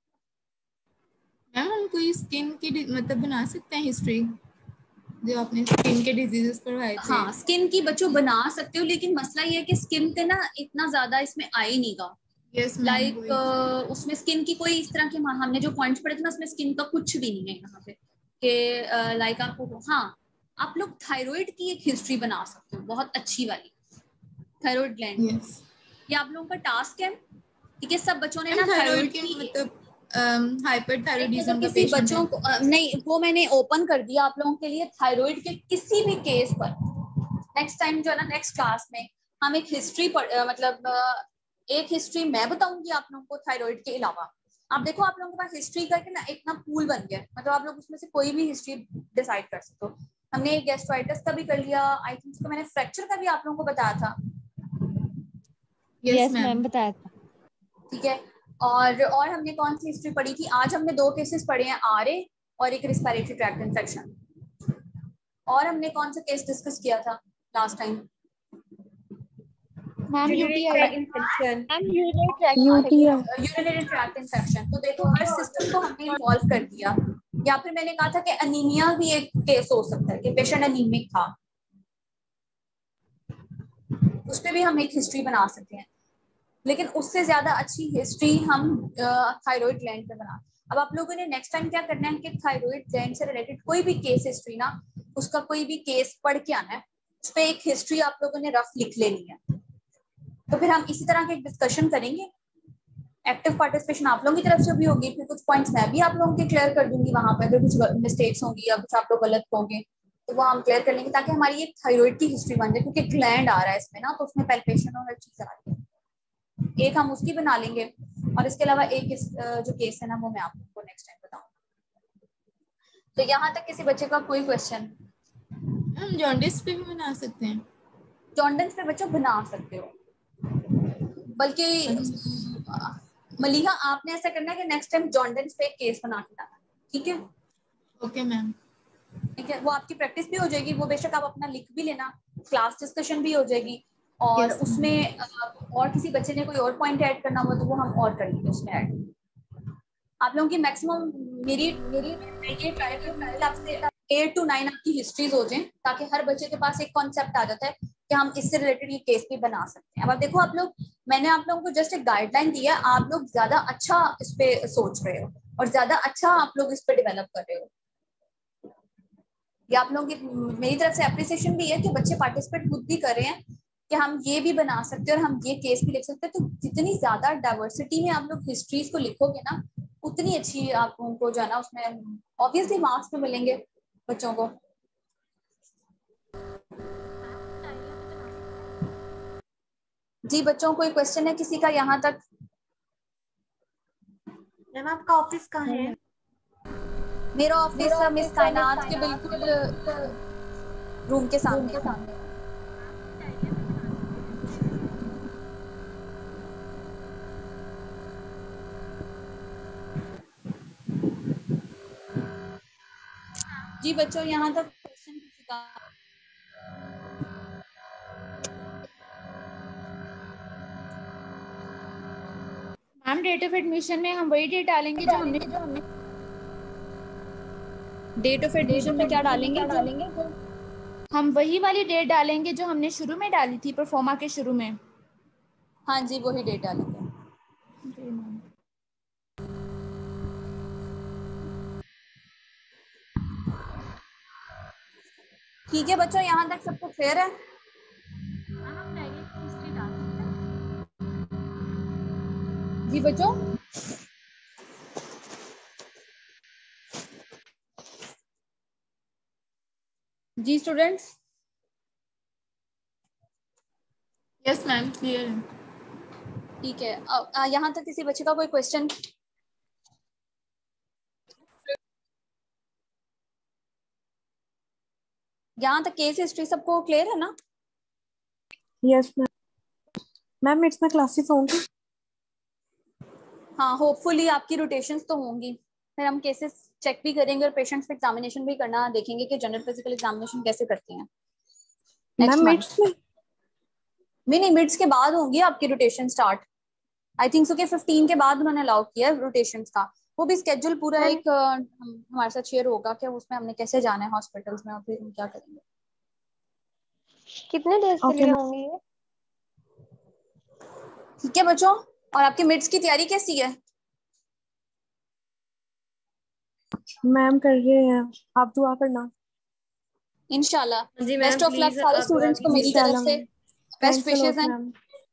मैम हम कोई स्किन की मतलब बना सकते हैं हिस्ट्री, जो आपने स्किन के डिजीजेस पढ़ाए थे? हाँ, स्किन की बच्चों बना सकते हो, लेकिन मसला ये है कि स्किन के ना इतना ज्यादा इसमें आ ही नहीं गा। लाइक उसमें स्किन की कोई इस तरह के हमने जो पॉइंट्स पढ़े थे ना, उसमें स्किन का कुछ भी नहीं है यहाँ पे कि लाइक आपको, हाँ, आप लोग थायराइड की एक हिस्ट्री बना सकते हो, बहुत अच्छी वाली थायराइड ग्लैंड। ये आप लोगों का टास्क है, ठीक है। सब बच्चों ने ना थायराइड की मतलब हाइपरथायराइडिज्म का किसी बच्चों को नहीं, वो मैंने ओपन कर दिया आप लोगों के लिए। थायराइड के किसी भी केस पर नेक्स्ट टाइम जो है ना, नेक्स्ट क्लास में हम एक हिस्ट्री मतलब एक हिस्ट्री मैं बताऊंगी आप लोगों को थायराइड के अलावा। आप देखो, आप लोगों के पास हिस्ट्री करके ना एक ना पूल बन गया, मतलब आप लोग उसमें से कोई भी हिस्ट्री डिसाइड कर सकते हो। हमने गैस्ट्राइटिस का भी कर लिया, आई थिंक तो मैंने फ्रैक्चर का भी आप लोगों को बताया था। यस मैम, बताया था। ठीक है, और हमने कौन सी हिस्ट्री पढ़ी थी? आज हमने 2 केसेस पढ़े हैं, आरए और एक रिस्पिरेटरी ट्रैक्ट इन्फेक्शन। और हमने कौन सा केस डिस्कस किया था last time? Ma'am UTI infection, urinary tract infection. तो देखो, हर सिस्टम को हमने इन्वॉल्व कर दिया। या फिर मैंने कहा था कि अनीमिया भी एक केस हो सकता है कि पेशेंट अनीमिक था, उस पर भी हम एक हिस्ट्री बना सकते हैं। लेकिन उससे ज्यादा अच्छी हिस्ट्री हम थायराइड ग्लैंड पे बना। अब आप लोगों ने नेक्स्ट टाइम क्या करना है कि थायराइड ग्लैंड से रिलेटेड कोई भी केस हिस्ट्री ना, उसका कोई भी केस पढ़ के आना है, उस पर एक हिस्ट्री आप लोगों ने रफ लिख लेनी है। तो फिर हम इसी तरह के डिस्कशन करेंगे। एक्टिव पार्टिसिपेशन आप लोगों की तरफ से भी होगी, फिर कुछ पॉइंट्स मैं भी आप लोगों के क्लियर कर दूंगी वहां पर, अगर कुछ मिस्टेक्स होंगी या कुछ आप लोग गलत होंगे तो वो हम क्लियर कर लेंगे, ताकि हमारी एक थायराइड की हिस्ट्री बन जाए। क्योंकि ग्लैंड आ रहा है इसमें ना, तो उसमें पैल्पेशन और हर चीज आ रही है। एक हम उसकी बना लेंगे, और इसके अलावा एक जो केस है ना, वो मैं आपको नेक्स्ट टाइम बताऊंगी। तो यहाँ तक किसी बच्चे का कोई क्वेश्चन? हम जॉन्डिस पे भी बना सकते हैं। जॉन्डिस पे बच्चों बना सकते हो, बल्कि मलिहा आपने ऐसा करना है कि नेक्स्ट टाइम जॉन्डिस पे एक केस बना के लाना, ठीक है? Okay ma'am. ठीक है, वो आपकी प्रैक्टिस भी हो जाएगी, वो बेशक आप अपना लिख भी लेना, क्लास डिस्कशन भी हो जाएगी। और उसमें और किसी बच्चे ने कोई और पॉइंट ऐड करना हो तो वो हम और कर लेंगे उसमें ऐड। आप लोगों की मैक्सिमम मेरी ये ट्राई करूँ आपसे 8 to 9 आपकी हिस्ट्रीज हो जाएं, ताकि हर बच्चे के पास एक कॉन्सेप्ट आ जाता है कि हम इससे रिलेटेड ये केस भी बना सकते हैं। अब देखो, आप लोग, मैंने आप लोगों को जस्ट एक गाइडलाइन दी है, आप लोग ज्यादा अच्छा इस पे सोच रहे हो और ज्यादा अच्छा आप लोग इस पे डेवलप कर रहे हो। ये आप लोगों की मेरी तरफ से अप्रिसिएशन भी है कि बच्चे पार्टिसिपेट खुद भी कर रहे हैं कि हम ये भी बना सकते हैं और हम ये केस भी लिख सकते हैं। तो जितनी ज्यादा डाइवर्सिटी में आप लोग हिस्ट्रीज को लिखोगे ना, उतनी अच्छी आप लोगों को जो है ना, उसमें ऑब्वियसली मार्क्स भी मिलेंगे बच्चों को। जी बच्चों, कोई क्वेश्चन है किसी का यहाँ तक? मैम आपका ऑफिस कहाँ है? मेरा ऑफिस मिस कायनात के बिल्कुल रूम के सामने। जी बच्चों, यहाँ तक क्वेश्चन किसी का? मैम डेट ऑफ एडमिशन में हम वही डेट डालेंगे जो हमने डेट ऑफ एडमिशन में क्या डालेंगे? हम वही वाली डेट डालेंगे जो हमने शुरू में डाली थी, परफॉर्मा के शुरू में। हाँ जी, वही डेट डालेंगे। ठीक है बच्चों, यहाँ तक सबको क्लियर है? जी बच्चों, जी स्टूडेंट्स। यस मैम, क्लियर है। ठीक है, यहाँ तक किसी बच्चे का कोई क्वेश्चन? यहाँ तक केस हिस्ट्री सबको क्लियर है ना? Yes ma'am. Ma'am it's my classes होंगी। हाँ, होपफुली आपकी रोटेशंस तो होंगी। फिर हम केसेस चेक भी करेंगे और पेशेंट्स पे एग्जामिनेशन भी करना देखेंगे कि जनरल फिजिकल एग्जामिनेशन कैसे करते हैं नेक्स्ट मैम मंथ। मिड्स में नहीं, मिड्स के बाद होंगी आपकी rotation start. I think so कि 15 के बाद उन्होंने अलाउ किया है रोटेशंस का। वो भी स्केड्यूल पूरा एक हमारे साथ शेयर होगा कि उसमें हमने कैसे जाना है हॉस्पिटल्स में और फिर हम क्या करेंगे। कितने डेज के लिए होंगे ये? ठीक है बच्चों, और आपके मिड्स की तैयारी कैसी है? मैम कर रहे हैं, आप दुआ करना। इंशाल्लाह। जी best ma'am, of luck please सारे आप दुआ स्टूडेंट्स को मेरी कीजिए। तरफ से। Best thanks a wishes lot हैं। मैम।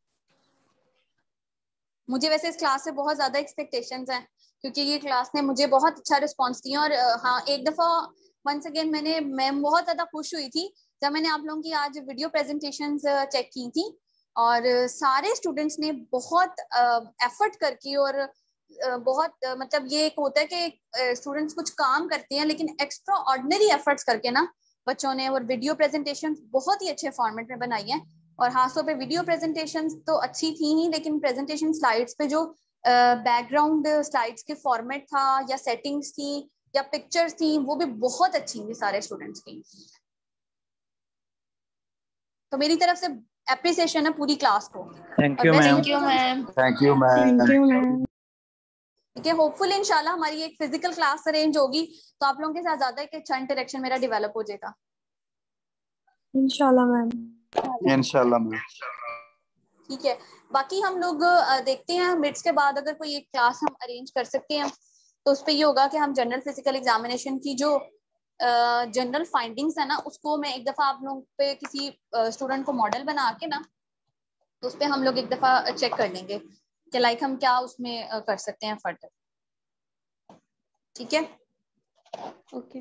मुझे वैसे इस क्लास से बहुत ज्यादा एक्सपेक्टेशंस हैं क्योंकि ये क्लास ने मुझे बहुत अच्छा रिस्पांस दिया। और हाँ, एक दफा वंस अगेन मैं बहुत ज्यादा खुश हुई थी जब मैंने आप लोगों की आज वीडियो प्रेजेंटेशंस चेक की थी। और सारे स्टूडेंट्स ने बहुत एफर्ट करके और बहुत मतलब ये एक होता है कि स्टूडेंट्स कुछ काम करते हैं लेकिन एक्स्ट्रा ऑर्डिनरी एफर्ट्स करके ना बच्चों ने और वीडियो प्रेजेंटेशन बहुत ही अच्छे फॉर्मेट में बनाई है। और खासतौर पे वीडियो प्रेजेंटेशन तो अच्छी थी ही, लेकिन प्रेजेंटेशन स्लाइड्स पे जो बैकग्राउंड स्लाइड्स के फॉर्मेट था या सेटिंग्स थी या पिक्चर्स थी वो भी बहुत अच्छी थी सारे स्टूडेंट्स की। तो मेरी तरफ से एप्रिसिएशन है पूरी क्लास को। Thank you ma'am. Thank you ma'am. Thank you ma'am. Thank you ma'am. ठीक है, होपफुली इंशाल्लाह हमारी एक फिजिकल क्लास अरेंज होगी तो आप लोगों के साथ ज्यादा एक अच्छा इंटरेक्शन मेरा डेवलप हो जाएगा इंशाल्लाह मैम। इंशाल्लाह मैम। ठीक है। बाकी हम लोग देखते हैं मिड्स के बाद अगर कोई एक क्लास हम अरेंज कर सकते हैं तो उस पर ये होगा कि हम जनरल फिजिकल एग्जामिनेशन की जो जनरल फाइंडिंग्स है ना उसको मैं एक दफा आप लोग पे किसी स्टूडेंट को मॉडल बना के ना तो उस पर हम लोग एक दफा चेक कर लेंगे कि लाइक हम क्या उसमें कर सकते हैं फर्दर। ठीक है, ओके।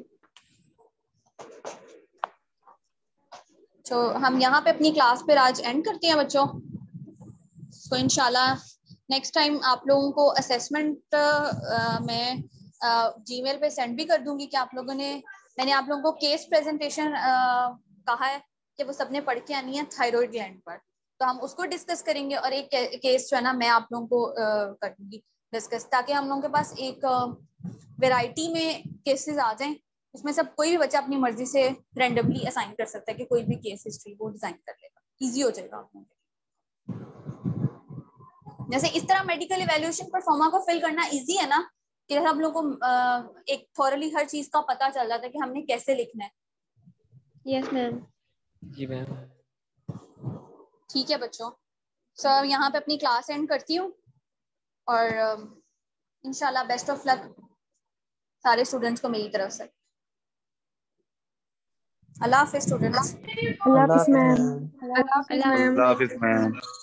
तो हम यहाँ पे अपनी क्लास पे आज एंड करते हैं बच्चों। तो इंशाल्लाह नेक्स्ट टाइम आप लोगों को असेसमेंट मैं जीमेल पे सेंड भी कर दूंगी कि आप लोगों ने, मैंने आप लोगों को केस प्रेजेंटेशन कहा है कि वो सबने पढ़ के आनी है थायराइड ग्लैंड पर, तो हम उसको डिस्कस करेंगे। और एक केस जो है ना मैं आप लोगों को कर दूंगी डिस्कस, ताकि हम लोगों के पास एक वैरायटी में केसेस आ जाएं। उसमें सब कोई भी बच्चा अपनी मर्जी से रैंडमली असाइन कर सकता है कि कोई भी केस हिस्ट्री वो डिजाइन कर लेगा, इजी हो जाएगा आप लोगों के लिए। जैसे इस तरह मेडिकल इवैल्यूएशन परफॉर्मा को फिल करना इजी है ना, कि हम लोग को एक थॉरली हर चीज का पता चल जाता है कि हमने कैसे लिखना है। Yes ma'am. जी मैम। ठीक है बच्चों, सर यहाँ पे अपनी क्लास एंड करती हूँ और इंशाल्लाह बेस्ट ऑफ लक सारे स्टूडेंट्स को मेरी तरफ से। अल्लाह हाफिज स्टूडेंट्स। अल्लाह हाफिज मैम। अल्लाह हाफिज मैम। अल्लाह हाफिज मैम।